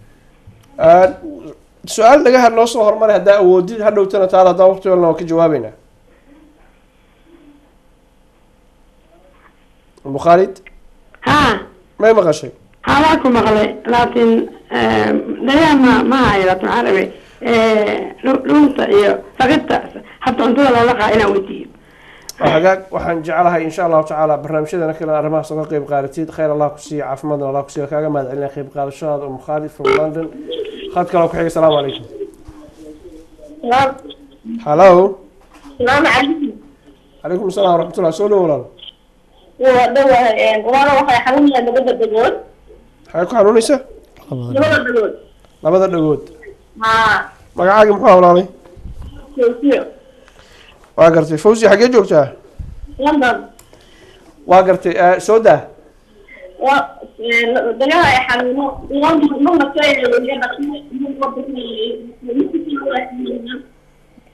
سؤال لقى هالنص هرماني هدا ودي هدا وتنا تعالى هدا وقت ولا وكي جوابنا أبو خالد ها ما يبغى شيء ها معكم مغلي لكن دايما ما هي لكن عربي لونتا إياه فقدت حتى أنتوا لا لقى إنا ودي waxaan jecelahay insha allahu tacaala barnaamijyadana kale arrimahaas uga qeyb qaadatid khayr allah ku siiya caafimaadna allah ku siiya kaaga mahad celinaya qeyb qaadashadaada umu khaalid from london khad kale ku xiga asalaamu calaykum hallo salaamu calaykum calaykum asalaam waraxmatullah soo dhow walaal waa dhawahay walaalo waxay xanuunayaan labada dhagood maxay ku xanuunaysaa labada dhagood labada dhagood haa magacaagi muxuu ah walaalay waa gartay fawzi xaggee joogtaa london waa gartay soo daa dagaha ay xanuuno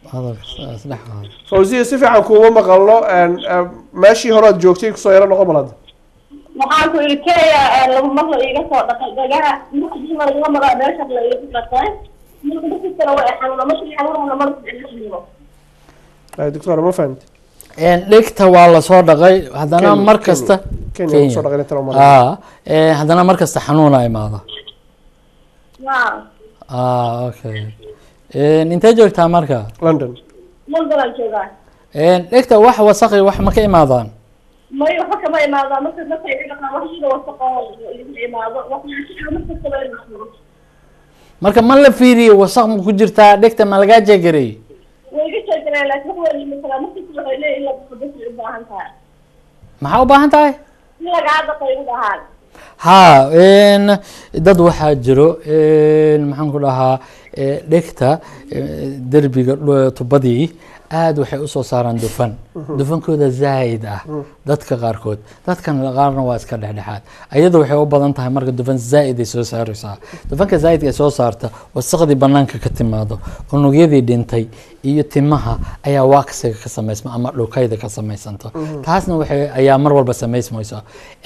fawziya si fiican kuuma maqalno meeshii horead joogtay kusoo yaro noqon bal hadda waxaan ku yidhi kenya lagu maqlo iiga soo dhaqay dhagaha markasina laguma maqlaa meesha la iigu dhaqay markasina waa xanuuna markii xanuuna marka doctor ma fahamti dhegta waa lasoo dhaqay haddana mar kasta haddana mar kasta xanuuna imaada okay intee joogtaa marka london aan joogaa dhegta wax wasaqi wax ma ka imaadaan may waxa kama imaadaan marka ay dhaqaan wax sida wasaqo imaado marka ma la fiiriyo wasaq ma ku jirtaa dhegta ma lagaa jeegaray way iga jeegareen laakiin wax weyn ma kala markii waxay leeyihiin la qabto u baahan tahay maxaa u baahan tahay in lagaa dhaqay u baahan ha dad waxaa jiro maxaan ku dhahaa dhegta derbiga tubadii aad waxay usoo saaraan dufan dufankooda zaa'id ah dadka qaarkood dadkan qaarna waa iska dhexdhexaad ayada waxay u badan tahay marka dufan zaa'id ay soo saaraysaa dufanka zaa'idka ay soo saarta wasaqdii banaanka ka timaado unugyadii dhintay iyo timaha ayaa waaksiga ka samaysma ama dhulkayda ka samaysanto taasna waxay ayaa mar walba samaysmaysa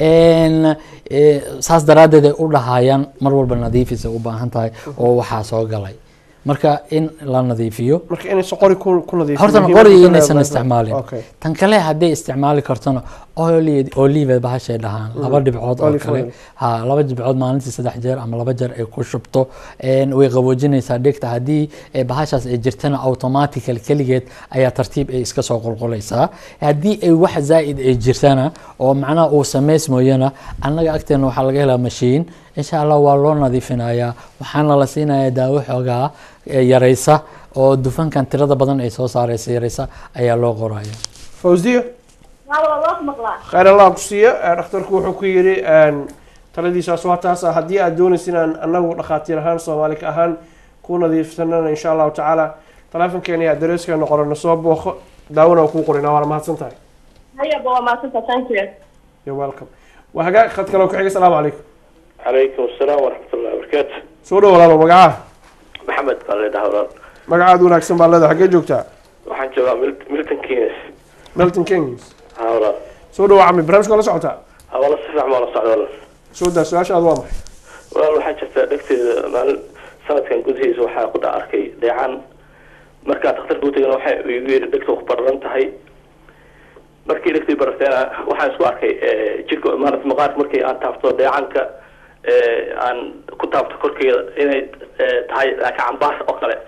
saas daraaddeed ay u dhahayaan mar walba nadiifisa u baahan tahay oo waxaa soo galay marka in la nadiifiyo marka inaysan qori ku nadiifin horta qori inaysan isticmaalin tan kale hadday isticmaali kartona olive bahashay dhahaan laba dhibcood oo kale laba dhibcood maalintii 3 jeer ama 2 jeer ay ku shubto way qaboojinaysaa dhegta haddii bahashaas ay jirtana automatically kaligeed ayaa tartiib ay iska soo qulqulaysaa haddii ay wax zaa'id ay jirtana oo macnaha uu samaysmayana annaga agteena waxaa laga helaa mashiin insha allah waa loo nadiifinayaa waxaana la siinayaa daawo xoogaa yaraysa oo dufankan tirada badan ay soo saaraysa yaraysa ayaa loo qoraya fawziya khayr allah ku siiyo dhakhtarku wuxuu ku yidhi taladiisaas waa taas haddii aad doonaysa inaan annagu dhakhaatiir ahaan soomaali ka ahaan ku nadiifsanana insha allahu tacaala telefonkeena iyo adereeskeena qorana soo booqo daawona waa kuu qorinaa waana mahadsan tahay hayaba waa mahadsantahay thank you you're welcome waa hagaag khad kale oo ku xiga asalaamu calaykum عليكم السلام ورحمة الله وبركاته. سوري ولا مقعة؟ محمد قال لي ده ولا. مقعة دونك سمع لذا حاجة جوكتا. وحن جوا ميلتون كينز. ميلتون كينز. ها ولا. سوري وعمي برامج ولا صعوتا؟ ها والله صفح ما ولا صعود ولا. سودا سؤال شاد واضح. والله حاجة دكتي سنة كان جوز هي زوحة قد أركي ديعان مركات تختار بوتي أنا وحي يجير دكتور خبرنت هاي. مركي دكتي برتنا وحي سو أركي جيكو مرة مقارن مركي أنت تفتو ديعان ك aan ku taabto korkeeda inay tahay laakiin cambaas oo kale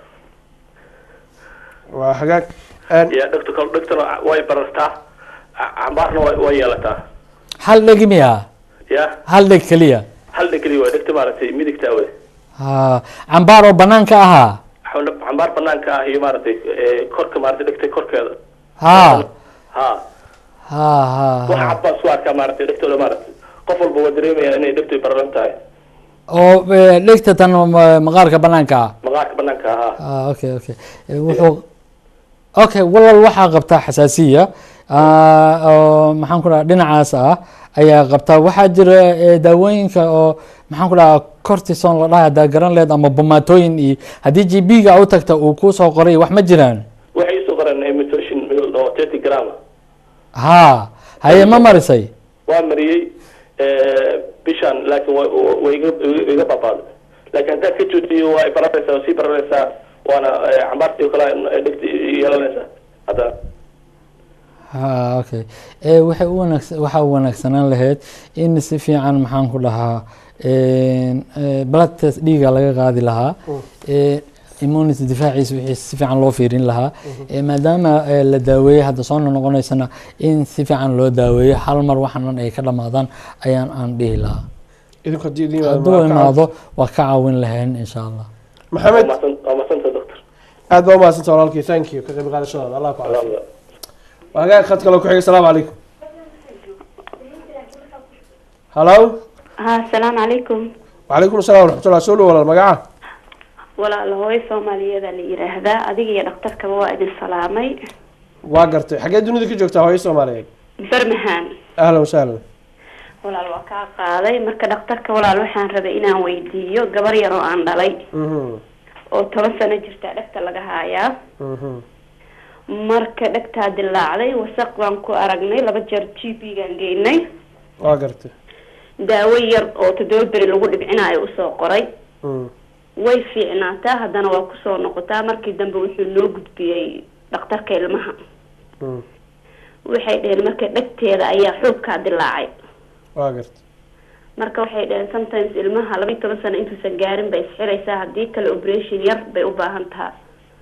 waa hagaag ya doctor way barartaa cambaasna way yeelataa hal dheg miya ya hal dheg kaliya waa doctor maaragtay midigtaa wey cambaar oo banaanka ahaa cambaar banaanka ah iyo maaragtay korka maaragtay dhegtay korkeeda wax cabaas ku arkaa maaragtay doctor maaragtay qof walba waa dareemaya inay dhegtu bararan tahay oo dhegta tan maqaarka banaanka okay wuxuu walal waxaa qabtaa xasaasiya oo maxaan ku dhahaa dhinacaas ayaa qabtaa waxaa jira daawooyinka oo maxaan ku dhahaa cortison la dhahaa hadaa garan leed ama bomatooyin iyo haddii gb-ga u tagta uu kusoo qoray wax ma jiraan waxay soo qoreen imitation oo 30 gram haye ma marisay waa mariyey bishan laakiin way iga babaaday laakiin haddaad ka joojiyo waa bararaysaa oo sii bararaysaa waana cambaartii oo kale dhegta yeelanaysaa haddana okay waxaa u wanaagsanaan lahayd in si fiican maxaan ku dhahaa blood test dhiiga laga qaadi lahaa immunity difaaciisa wixii si fiican loo fiirin lahaa maadaama la daaweeyey hadda soo noqonaysana in si fiican loo daaweeyo hal mar waxanan ay ka dhamaadaan ayaan aan dhihi lahaa hadduu imaado waa ka caawin lahayn insha allah maxamed waa mahadsanta doctor aad baa umahadsanta walaalkii thank you ka qayb qaadashadaada allah ku caafiyo waa hagaag khad kale ku xiga asalaamu calaykum hallo asalaamu calaykum wacalaykum asalaam waraxmatullah soo dhow walaal magaca walaal hooyo soomaaliyeeda la yiraahdaa adiga iyo dhakhtarkaba waa idin salaamay waa gartay xaggee dunida ka joogtaa hooyo soomaaliyeed barmahan ahlan wasahlan walaal waa kaa qaaday marka dhakhtarka walaal waxaan rabay inaan weydiiyo gabar yar oo aan dhalay oo 10 sano jirta dhegta laga haayaa marka dhegtaa dilaacday wasaq baan ku aragnay 2 jeer GP-gaan geynay waa gartay daawo yar oo 7 beri lagu dhibcinayo u soo qoray way fiicnaataa haddana waa ku soo noqotaa markii dambe wuxuu noo gudbiyay dhakhtarka ilmaha waxay dhaheen marka dhegteeda ayaa xoog ka dilaacay waa gartay marka waxay dhaheen sometimes ilmaha 12 sano intuusan gaarin bay isxiraysaa haddii kale operation yar bay u baahan tahay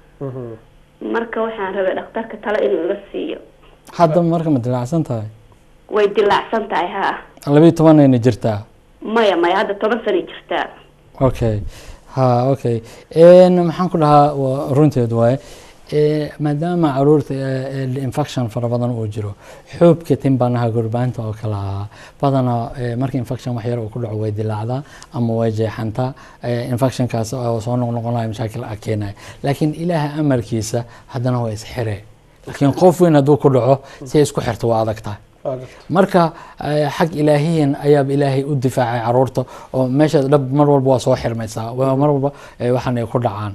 marka waxaan rabay dhakhtarka talo inuu iga siiyo hadda marka ma dilaacsan tahay way dilaacsan tahay ha 12 ayna jirtaa maya hadda 10 sano jirtaa okay ha okay maxaan ku dhahaa runteed waaye maadaama caruurta infection fara badan uu jiro xoobka timbanaha gurbaanta oo kala badanaa marka infection wax yar uu ku dhaco way dilaacdaa ama way jeexantaa infectionkaas oo soo noqnoqonaya mashaakil keenaya laakiin ilaaha amarkiisa haddana waa isxire laakiin qof weyn hadduu ku dhaco si isku xirto waa adag tahay marka xaq ilaahiyan ayaaba ilaahay u difaacay caruurta oo meesha dhab mar walba waa soo xirmaysaa mar walba waxaan ay ku dhacaan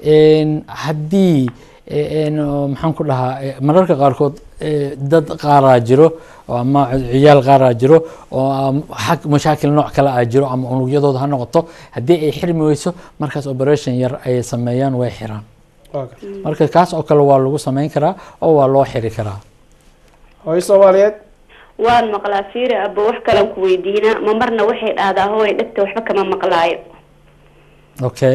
haddii maxaan ku dhahaa mararka qaarkood dad qaaraa jiro ama ciyaal qaaraa jiro oo xaq mashaakil nooc kale ah jiro ama unugyadooda ha noqoto haddii ay xirmi weyso markaas operation yar ay sameeyaan way xiraan marka kaas oo kale waa lagu sameyn karaa oo waa loo xiri karaa hooyo Soomaaliyeed waan maqlaa fiiri abba wax kale ku weydiina ma marna waxay dhahdaa hooy dhegta waxba kama maqlaayo okay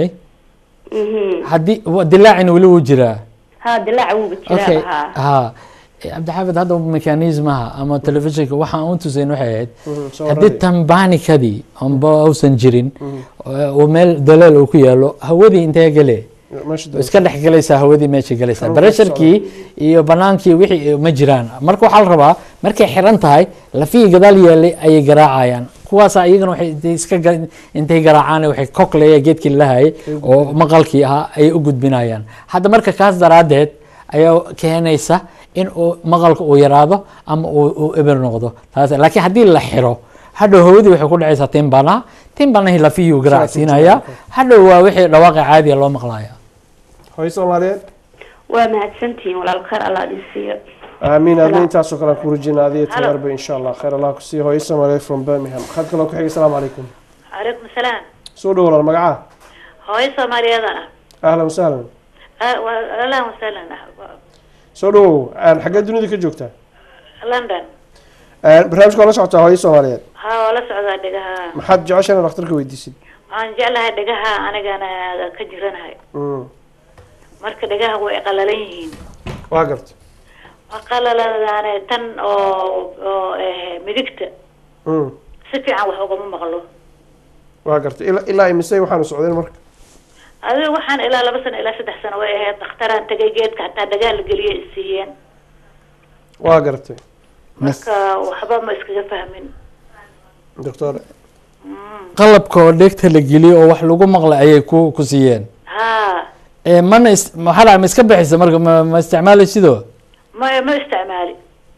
haddii dilaacina weli wuu jiraa ha dilaac wuu jiraa ha cabdixaafid hadda mekanismaha ama telefishinka waxaan u tusayn waxay ahayd haddii tambaanikadii amba uusan jirin oo meel daleel uu ku yaalo hawadii intee gale iska dhex galaysaa hawadii meesha galaysaa pressurkii iyo banaankii wixii ma jiraan marka waxaa la rabaa markay xiran tahay lafihii gadaal yeelay ayay garaacayaan kuwaas iyagana waxay iska intay garaacaan waxay cochleya geedkii lahayay oo maqalkii ahaa ayay u gudbinayaan hadda marka kaas daraadeed ayaa keenaysa in uu maqalka uu yaraado ama uu eber noqdo taas laakiin haddii la xiro hadhow hawadii waxay ku dhacaysaa timbanahii lafihii uu garaacsiinayaa hadhow waa wixii dhawaaqa caadiya loo maqlaaya hooyo Soomaaliyeed waa mahadsantihiin walaal khayr Allah idin siiyo آمين آمين تاسو كلام كورجينا هذه تجارب إن شاء الله خير الله كسي هو يسمى عليه from Birmingham خد كلام كحي السلام عليكم عليكم السلام سودو ولا المقعة هو يسمى رياضة أهلا وسهلا أهلا وسهلا سودو أنا حاجات دنيا كجوكتا لندن برنامج كلا شعطة هو يسمى عليه ها ولا سعودة دقها محد جعش أنا أخترك ويديسي أنا جعلها دقها أنا كجرنا هاي مركز دقها هو إقلالين واقفت وقال أنا تن أو مدكت سفي عن وحوق من مغلو واقفت إلا إمسي وحنا سعودين مرك هذا وحنا إلى لبسنا إلى 6 سنوات تختارن تجيجيت حتى دجال الجلية السيان واقفت مركا وحباب ما إسكجا فاهمين دكتور qalabka oo dhegta la geliyo oo wax lagu maqlay ayay ku siiyeen mana maxaa ma iska bixisa marka ma isticmaalaysidoo ما استعمالي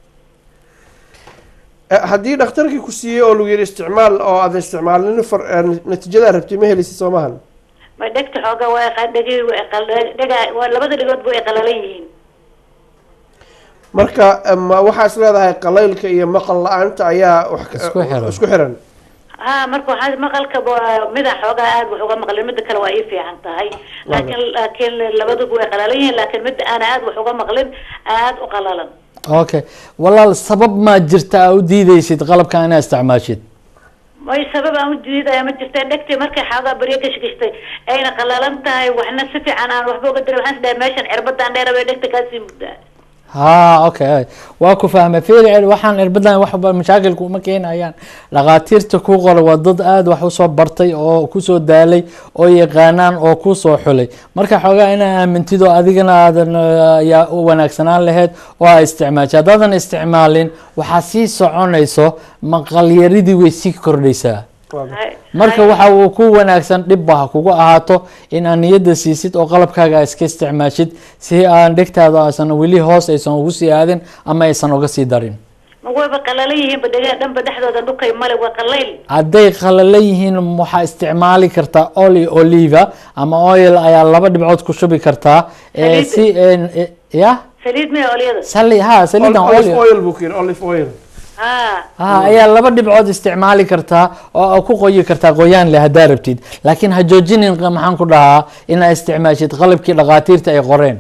haddii dhakhtarkii ku siiyey oo lagu yiri isticmaal oo aad isticmaalin natiijada rabtay ma helaysid Soomahan ما دكت حوجا وقدقي وقل labada dhigood buu qalalayiin marka waxa isleedahay qalaylka iyo maqal la'aanta ayaa isku xiran marka waxa maqalka mida xooga aad wax uga maqlin mid kale waa fiican tahay laakiin labadu way qalalayiin laakiin mid aan aad wax uga maqlin aad u qalalan okay walaal sabab ma jirta u diidaysid qalabka inaad isticmaashid way sabab aan u diiday ma jirta dhagtay markay xooga bariye ka shaqeystay ayna qalalan tahay waxna si fiican aan waxba uga diray waxaan meeshan cirbadan dheer bay dhagtay ka sii muddaa اوكي واكو فاهمه فيرعل waxaan irbadan waxba mashaakilku ma keenayaan dhaqaatiirta ku qor wadad aad wax u soo bartay oo ku soo daalay oo yaqaanaan oo ku soo xulay marka xogaa ina aamintido adigana aadan ya u wanaagsanaan lahayd oo ay isticmaashadan isticmaalin waxa si soconayso maqal yaridii way si kordhaysaa marka waxa uu ku wanaagsan dhib baa kugu ahaato in aan niyada siisid oo qalabkaaga iska isticmaashid si aan dhegtaada aysan weli hoos aysan ugu sii aadin ama aysan uga sii darin ma wayba qalalayihiin badhaga dhanba dhexdooda dhukay male waa qalayl hadday qalalayihiin waxaa isticmaali kartaa oliva ama oil ayaa 2 dhibcood ku shubi kartaa si ya saliid mee olyada saliidan olive oil buu kuyiri olive oil ayaa laba dhibcood isticmaali kartaa oo ku qoyi kartaa qoyaan leh haddaa rabtid laakiin ha joojinin maxaan ku dhahaa inaa isticmaashid qalabkii dhaqaatiirta ay qoreen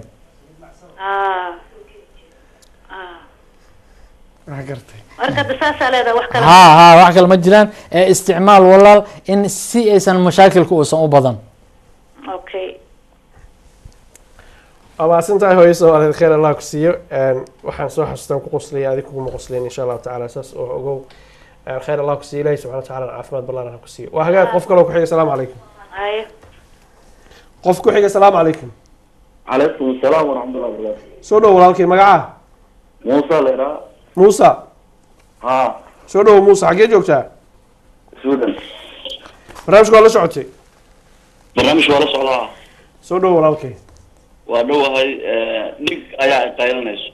marka dasaasaa leedahay wax kale wax kale ma jiraan isticmaal walaal in si aysan mashaakilka uusan u badan okay amaasantahay hooyo Soomaaliyeed khayr Allah ku siiyo waxaan soo xasuustaan ku qosliyay adiga kuma qosliyeen insha Allah taala saas oo ogow khayr Allah ku siiyo Ilaahay subhanahu wa ta'ala caafimaad ballan ku siiyo waa hagaag qof kale oo ku xiga salaamu calaykum qof ku xiga salaamu calaykum calaykum asalaam wa rahmatullahi wa barakatuh soo dhow walaalkay magaca Musa leeraa Musa soo dhow Musa xagee joogtaa Suudan barnaamijku waa la socotay barnaamijku waa la socdaa soo dhow walaalkay waa dhowahay dhig ayaa ay qaylanayso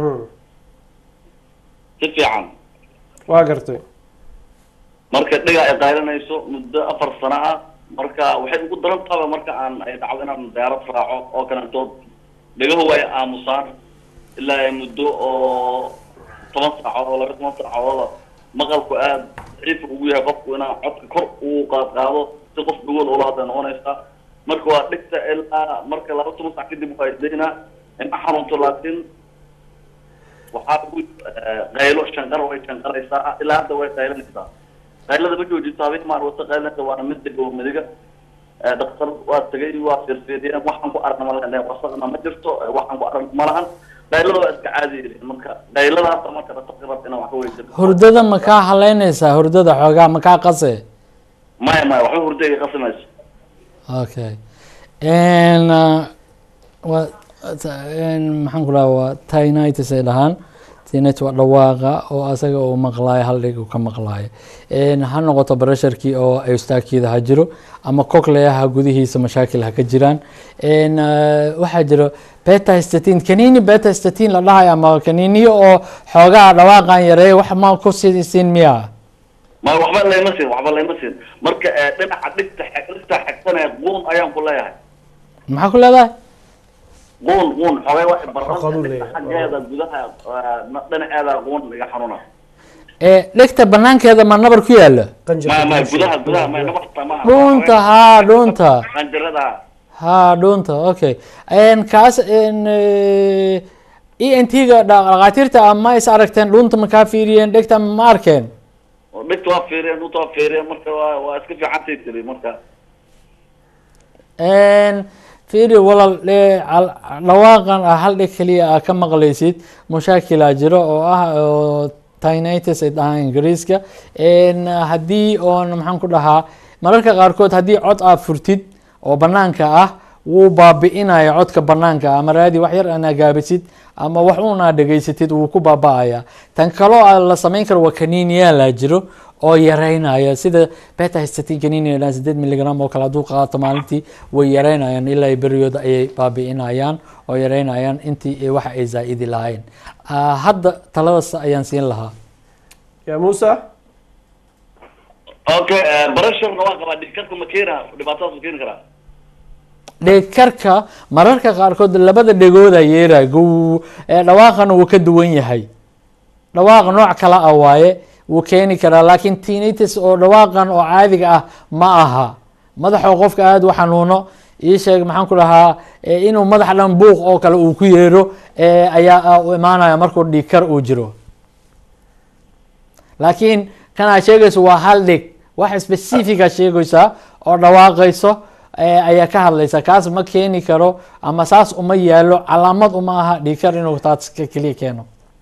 si fiican waa gartay marka dhiga ay qaylanayso muddo 4 sano ah marka waxay ugu daran tahay marka aan ay dhacdo inaan diyaarad raaco oo kalantood dhigahu way aamusaan ilaa ay muddo oo 10 saacadood oo 12 saacadood maqalku aad ciif ugu yahay qofku inaa codka kor uu qaado si qof dhugood ula hadla noqonaysa marka waa dhigta ilaa marka 12 saac kadib waxay deynaa in xarunto laakiin waxaa ugu qaylo shanqar way shanqaraysaa ilaa hadda way qaylanaysaa qaylada ma joojito habeen maar wata qaylada waana mid deg oo midiga dhakhtar waa tagay waa fiirfiiriyeen waxaan ku aragna malahan wasaqna ma jirto waxaan ku aragna malahan qaylada waa iska caadi marka qayladaas marka dhakhtarka inaa wax weydiiso hurdada ma kaa haleynaysaa hurdada xoogaa ma kaa qase maya waxba hurdada qasamayso okay maxaan ku dhahaa waa tinnitus ay dhahaan tinnitus waa dhawaaqa oo asaga uu maqlaayo hal dhig uu ka maqlaayo ha noqoto pressurkii oo eustachiada ha jiro ama cochleaha gudihiisa mashaakil ha ka jiraan waxaa jiro beta-statin kaniini beta-statin la dhahayo ama kaniiniyo oo xoogaa dhawaaqan yareeya wax ma ku siin miyaa ma waxba layma siin marka dhinaca dhigta xigsanaya quun ayaan ku leeyahay maxaa ku leedahay quun xogay wax baran xaggeeda gudaha dhinaceeda quun iga xanuuna dhegta banaankeeda ma nabar ku yaalo gudaha ma nabarta ma dhuunta dhuunta qanjirada dhuunta okay kaas ENT-ga dhaqaatiirta ma is aragteen dhuunta ma kaa fiiriyeen dhegta ma arkeen dhegta waa fiiriyeen marka waa iska fiicantay tiri marka fiiri walaal dhawaaqan hal dheg keliya ka maqlaysid mashaakilaa jiro oo oo tinnitus ay dhahaan ingiriiska haddii oon maxaan ku dhahaa mararka qaarkood haddii cod aad furtid oo banaanka ah wuu baabi'inaya codka banaanka ama raadi wax yar anaa gaabisid ama wax uunaa dhegaysatid wuu ku baaba'aya tan kaloo la samayn karo waa kaniiniyaala jiro oo yareynaya sida beta-statin kaniini 8 miligram oo kale hadduu qaato maalintii way yareynayaan ilaa beriyooda ayay baabi'inayaan oo yareynayaan intii waxa ay zaa'idi lahayn hadda taladaas ayaan siin lahaa ya Musa okay barashar waa qaba dhigkarka ma keena dhibaatadaas ma keeni karaa dhegkarka mararka qaarkood labada dhegooda yeera dhawaaqana wuu ka duwan yahay dhawaaq nooc kala ah waaye wuu keeni karaa laakiin tinnitus oo dhawaaqan oo caadiga ah ma aha madaxa qofka aada u xanuuno ii sheeg maxaan ku dhahaa inuu madax dhan buuq oo kale uu ku yeero ayaa u imaanaya markuu dhigkar uu jiro laakiin kanaa sheegayso waa hal dhig wax specifica sheegaysaa oo dhawaaqayso ayaa ka hadlaysa kaas ma keeni karo ama saas uma yaalo calaamad uma aha dhigkar inuu taas keliya keeno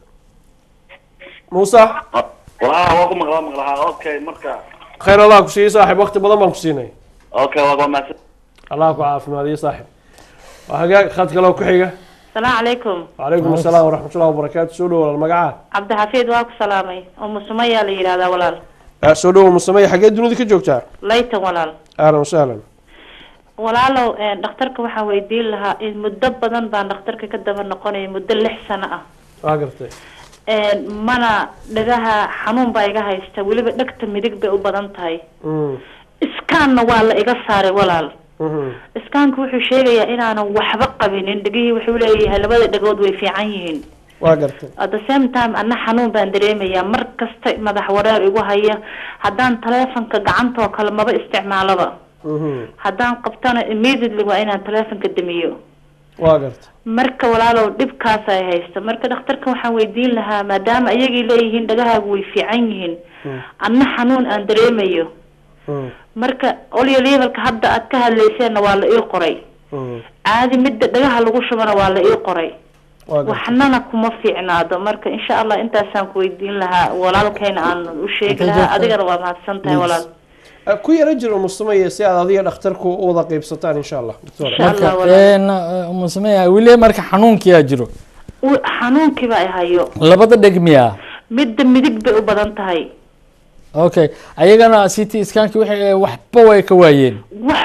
Musa waa ku maqlaa okay marka khayr Allah ku siiyo saaxiib waqti badan baan ku siinay okay waa mahadsan Allah ku caafimaadiyo saaxiib waa hagaag khad kale ku xiga السلام عليكم وعليكم السلام ورحمة الله وبركاته سولو ولا المقعة عبد الحفيظ واكو سلامي سمية اللي هذا ولال سولو سمية حاجات دنيا ذيك جوكتها ليتا ولال أهلا وسهلا walaalow dhakhtarka waxaa weydiin lahaa muddo badan baan dhakhtarka ka daba noqonaya muddo 6 sano ah waa gartay mana dhagaha xanuun baa iga haysta weliba dhegta midig bay u badan tahay iskaanna waa la iga saaray walaal iskaanku wuxuu sheegayaa inaanan waxba qabinin dhegihii wuxuu leeyahay labada dhagood way fiican yihiin waa gartay at the same time ana xanuun baan dareemayaa mar kasta madax wareer igu haya haddaan taleefanka gacantoo kale maba isticmaalaba haddaan qabtana immediately waa inaan taleefanka damiyo waa gartay marka walaalow dhibkaas ay haysto marka dhakhtarka waxaan weydiin lahaa maadaama ayagii leeyihiin dhagahaagu way fiican yihiin anna xanuun aan dareemayo marka olyo levelka hadda aad ka hadlayseenna waa la ii qoray caadi midda dhagaha lagu shubana waa la ii qoray waxnana kuma fiicnaado marka insha allah intaasaan ku weydiin lahaa walaalkayna aan u sheegi lahaa adigana waa mahadsan tahay walaal ku yara jiro musumaya si aad adiga dhakhtarku u wada qaybsataan insha allah musumaya weli marka xanuunkiyaa jiro xanuunkii baa hayo labada dheg miyaa midda midig bay u badan tahay okay ayagana CT scanki waxba way ka waayeen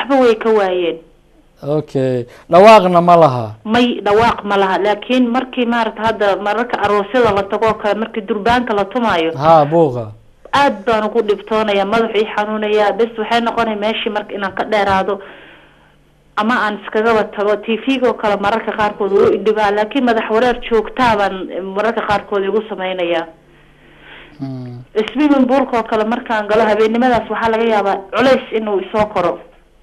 okay dhawaaqna ma laha may dhawaaq ma laha laakiin markii maaragta hadda mararka aroosyada la tago kale markii durbaanka la tumaayo ha buuqa aad baan ugu dhibtoonaya madax ii xanuunaya bes waxay noqonay meeshii marka inaan ka dheeraado ama aan iskagaba tago TV-ga kale mararka qaarkood wuu idhibaa laakiin madax wareer joogtaa baan mararka qaarkood igu sameynaya swimming poolka oo kale markaan galo habeennimadaas waxaa laga yaabaa culays inuu isoo koro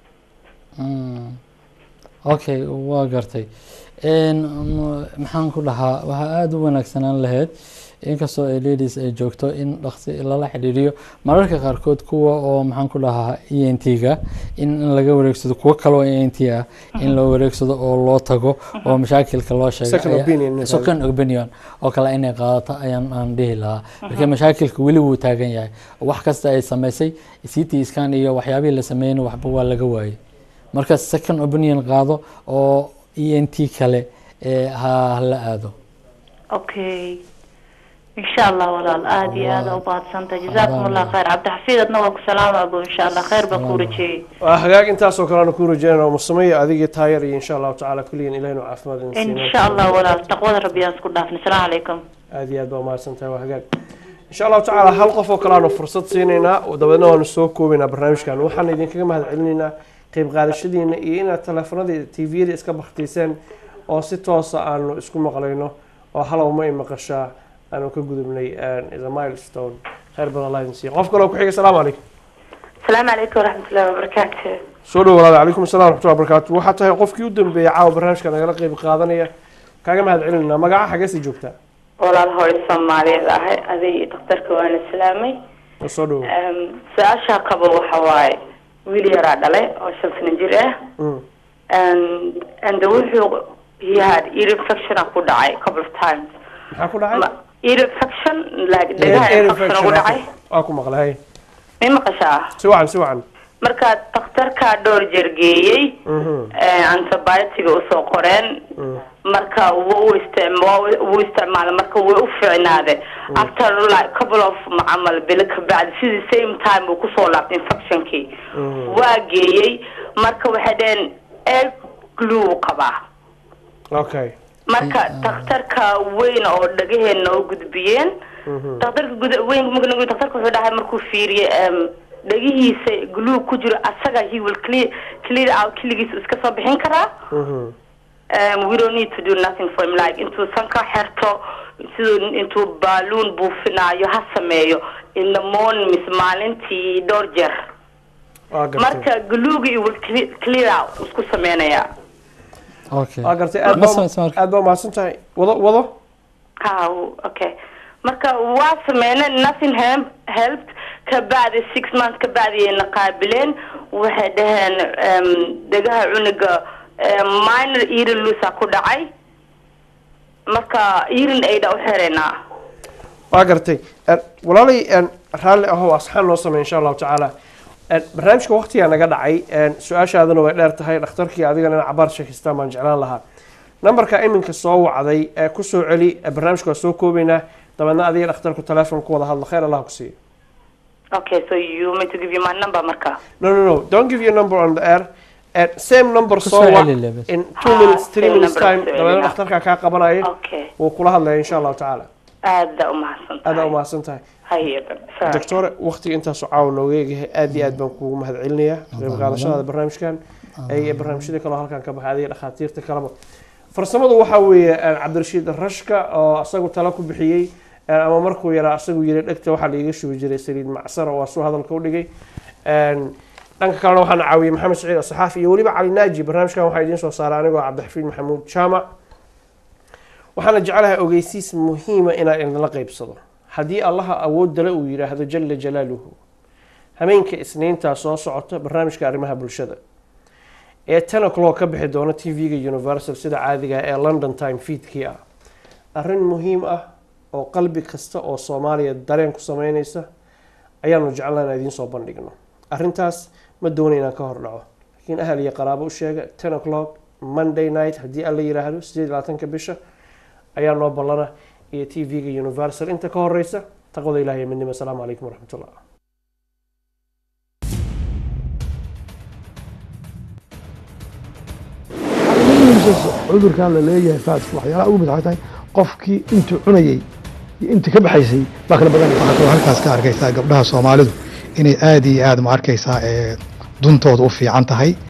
okay waa gartay maxaan ku dhahaa waxaa aada u wanaagsanaan lahayd inkastoo ay ladies ay joogto in dhaqsi lala xiriiriyo mararka qaarkood kuwa oo maxaan ku dhahaa ENT-ga in laga wareegsado kuwa kale oo ENT ah in loo wareegsado oo loo tago oo mashaakilka loo sheego second opinion oo kale inay qaadato aan dhihi lahaa marka mashaakilka weli wuu taagan yahay wax kasta ay samaysay CT scan iyo waxyaabihii la sameeyay waxba waa laga waayay marka second opinion qaado oo ENT kale ha la aado okay إن شاء الله ولا الآدي هذا وبعد سنة جزاكم الله خير عبد الحفيظ أدنى وسلام أبو إن شاء الله خير بكورة شيء حقاق أنت أسوأ كلام كورة جينا ومصمية أذيك تايري إن شاء الله تعالى كلين إلينا وعافمد إن شاء الله ولا تقوى ربي يذكر دافن السلام عليكم أدي أدو ما سنة وحقاق إن شاء الله تعالى حلقة فوق كلام فرصة سينينا ودبنا ونسوق بين برنامج كان وحنا يدين كم هذا علمنا قيب غير الشدين إينا تلفونات تي في دي إسكاب اختيسان أو ستوصى أنه إسكو مقالينه أو حلا وما يمقشة أنا كجود مني إذا مايلستون خير بدل الله ينسيه قف كلو كحية السلام عليكم السلام عليكم ورحمة الله وبركاته سولو ولا عليكم السلام ورحمة الله وبركاته وحتى قف كيودن بيعاو برنامج كان يلقي بقاضنية كاجم هذا علمنا ما قاعد حاجة سيجوبته ولا الهوي الصومالي هذه تقدر كوان السلامي سولو سأشا قبل وحواي ويلي راد عليه أو شمس نجرة and he had ear infection أكو داعي couple of times أكو داعي ear infection like دقة infection أكو داعي أكو مقلهاي مين مقشة سواء marka dhakhtarka dhowr jeer geeyay antibiotic u soo qoreen marka wuu isticmaalay marka way u fiicnaaday after like couple of mucamal bil ka bacdi sidii same time uu ku soo laabtay infectionkii waa geeyay marka waxay dheen egg glue qaba okay marka dhakhtarka weyn oo dhagaheena u gudbiyeen dhakhtarka weyn dhakhtarka wuxuu dhahay markuu fiiriyay dhagihiisa glue ku jiro asaga he will clear out kiligiisa iska soo bixin karaa we don't need to do nothing for him like intuu sanka xirto siduu intuu balloon buufinaayo ha sameeyo in the morning maalintii dhowr jeer marka gluegi will clear out isku sameynaya okay agartay aad baa mahadsantahay wado okay marka waa sameynay nothing helped كبعد 6 months كبعد ينقابلين واحد هن دجاه عنق minor ear loss كودعي مركا ear أيدا وحرنا وقرتي ولالي رالي هو أصحاب نوصل إن شاء الله تعالى برنامجك وقتي أنا قاعد عي سؤال هذا نوع دارت هاي اخترك عادي أنا عبارة شيخ استمان جعلان لها نمبر كائن كالصوع عادي كسو علي برنامجك سوكو بينا طبعا عادي اخترك التلفون كوضع الله خير الله كسي Okay, so you want me to give you my number, Marka? No. Don't give your number on the air. At same number, so in 2 minutes, 3 minutes time. Okay. وكلها الله إن شاء الله تعالى. aada umahadsantahay aada umahadsan tahay hayeban doctor waqtiga intaas caaw nooga eegahay aad iyo aad baan kuugu mahadcelinayaa qayb qaadashada barnaamijkan ay barnaamijyada kale halkan ka baxay adiga dhakhaatiirta kaleba farsamadu waxaa weeye cabdirashiid rashka oo asagu tala ku bixiyey ama markuu yaraa asagu yiri dhegta waxaa laiga shubi jiray saliid macsar oo asuu hadalka u dhigay dhanka kalena waxaan caawiyey maxamed saciid asaxaafi iyo weliba cali naaji barnaamijkan waxaa idiin soo saaray anigoo cabdixafiid maxamuud jaamac waxaana jeclahay ogeysiis muhiima inaan idinla qaybsado haddii allaha awood dale uu yidhaahdo jala jalaaluhu habeenka isniintaa soo socota barnaamijka arrimaha bulshada ee 10 o'clock ka bixi doona tv-ga universal sida caadiga ee london time feedkii ah arrin muhiim ah oo qalbi kasta oo soomaaliya dareen ku sameynaysa ayaanu jeclaan idiin soo bandhigno arrintaas ma doono inaan ka hor dhaco laakiin ahal iyo qaraabo u sheega 10 o'clock monday night haddii alla yidhaahdo 28 bisha ayaa noo ballana iyo tv-ga universal inta ka horeysa taqwada ilaahay midnimo asalaamu calaykum waraxmatullah cudurkan la leeyahay faadku waxyaalaha ugu mid waxay tahay qofkii intuu cunayay iyo intii ka baxaysay baa kala badan waxaa kaloo halkaas ka arkaysaa gabdhaha soomaalidu inay aad iyo aad ma arkaysaa duntooda u fiican tahay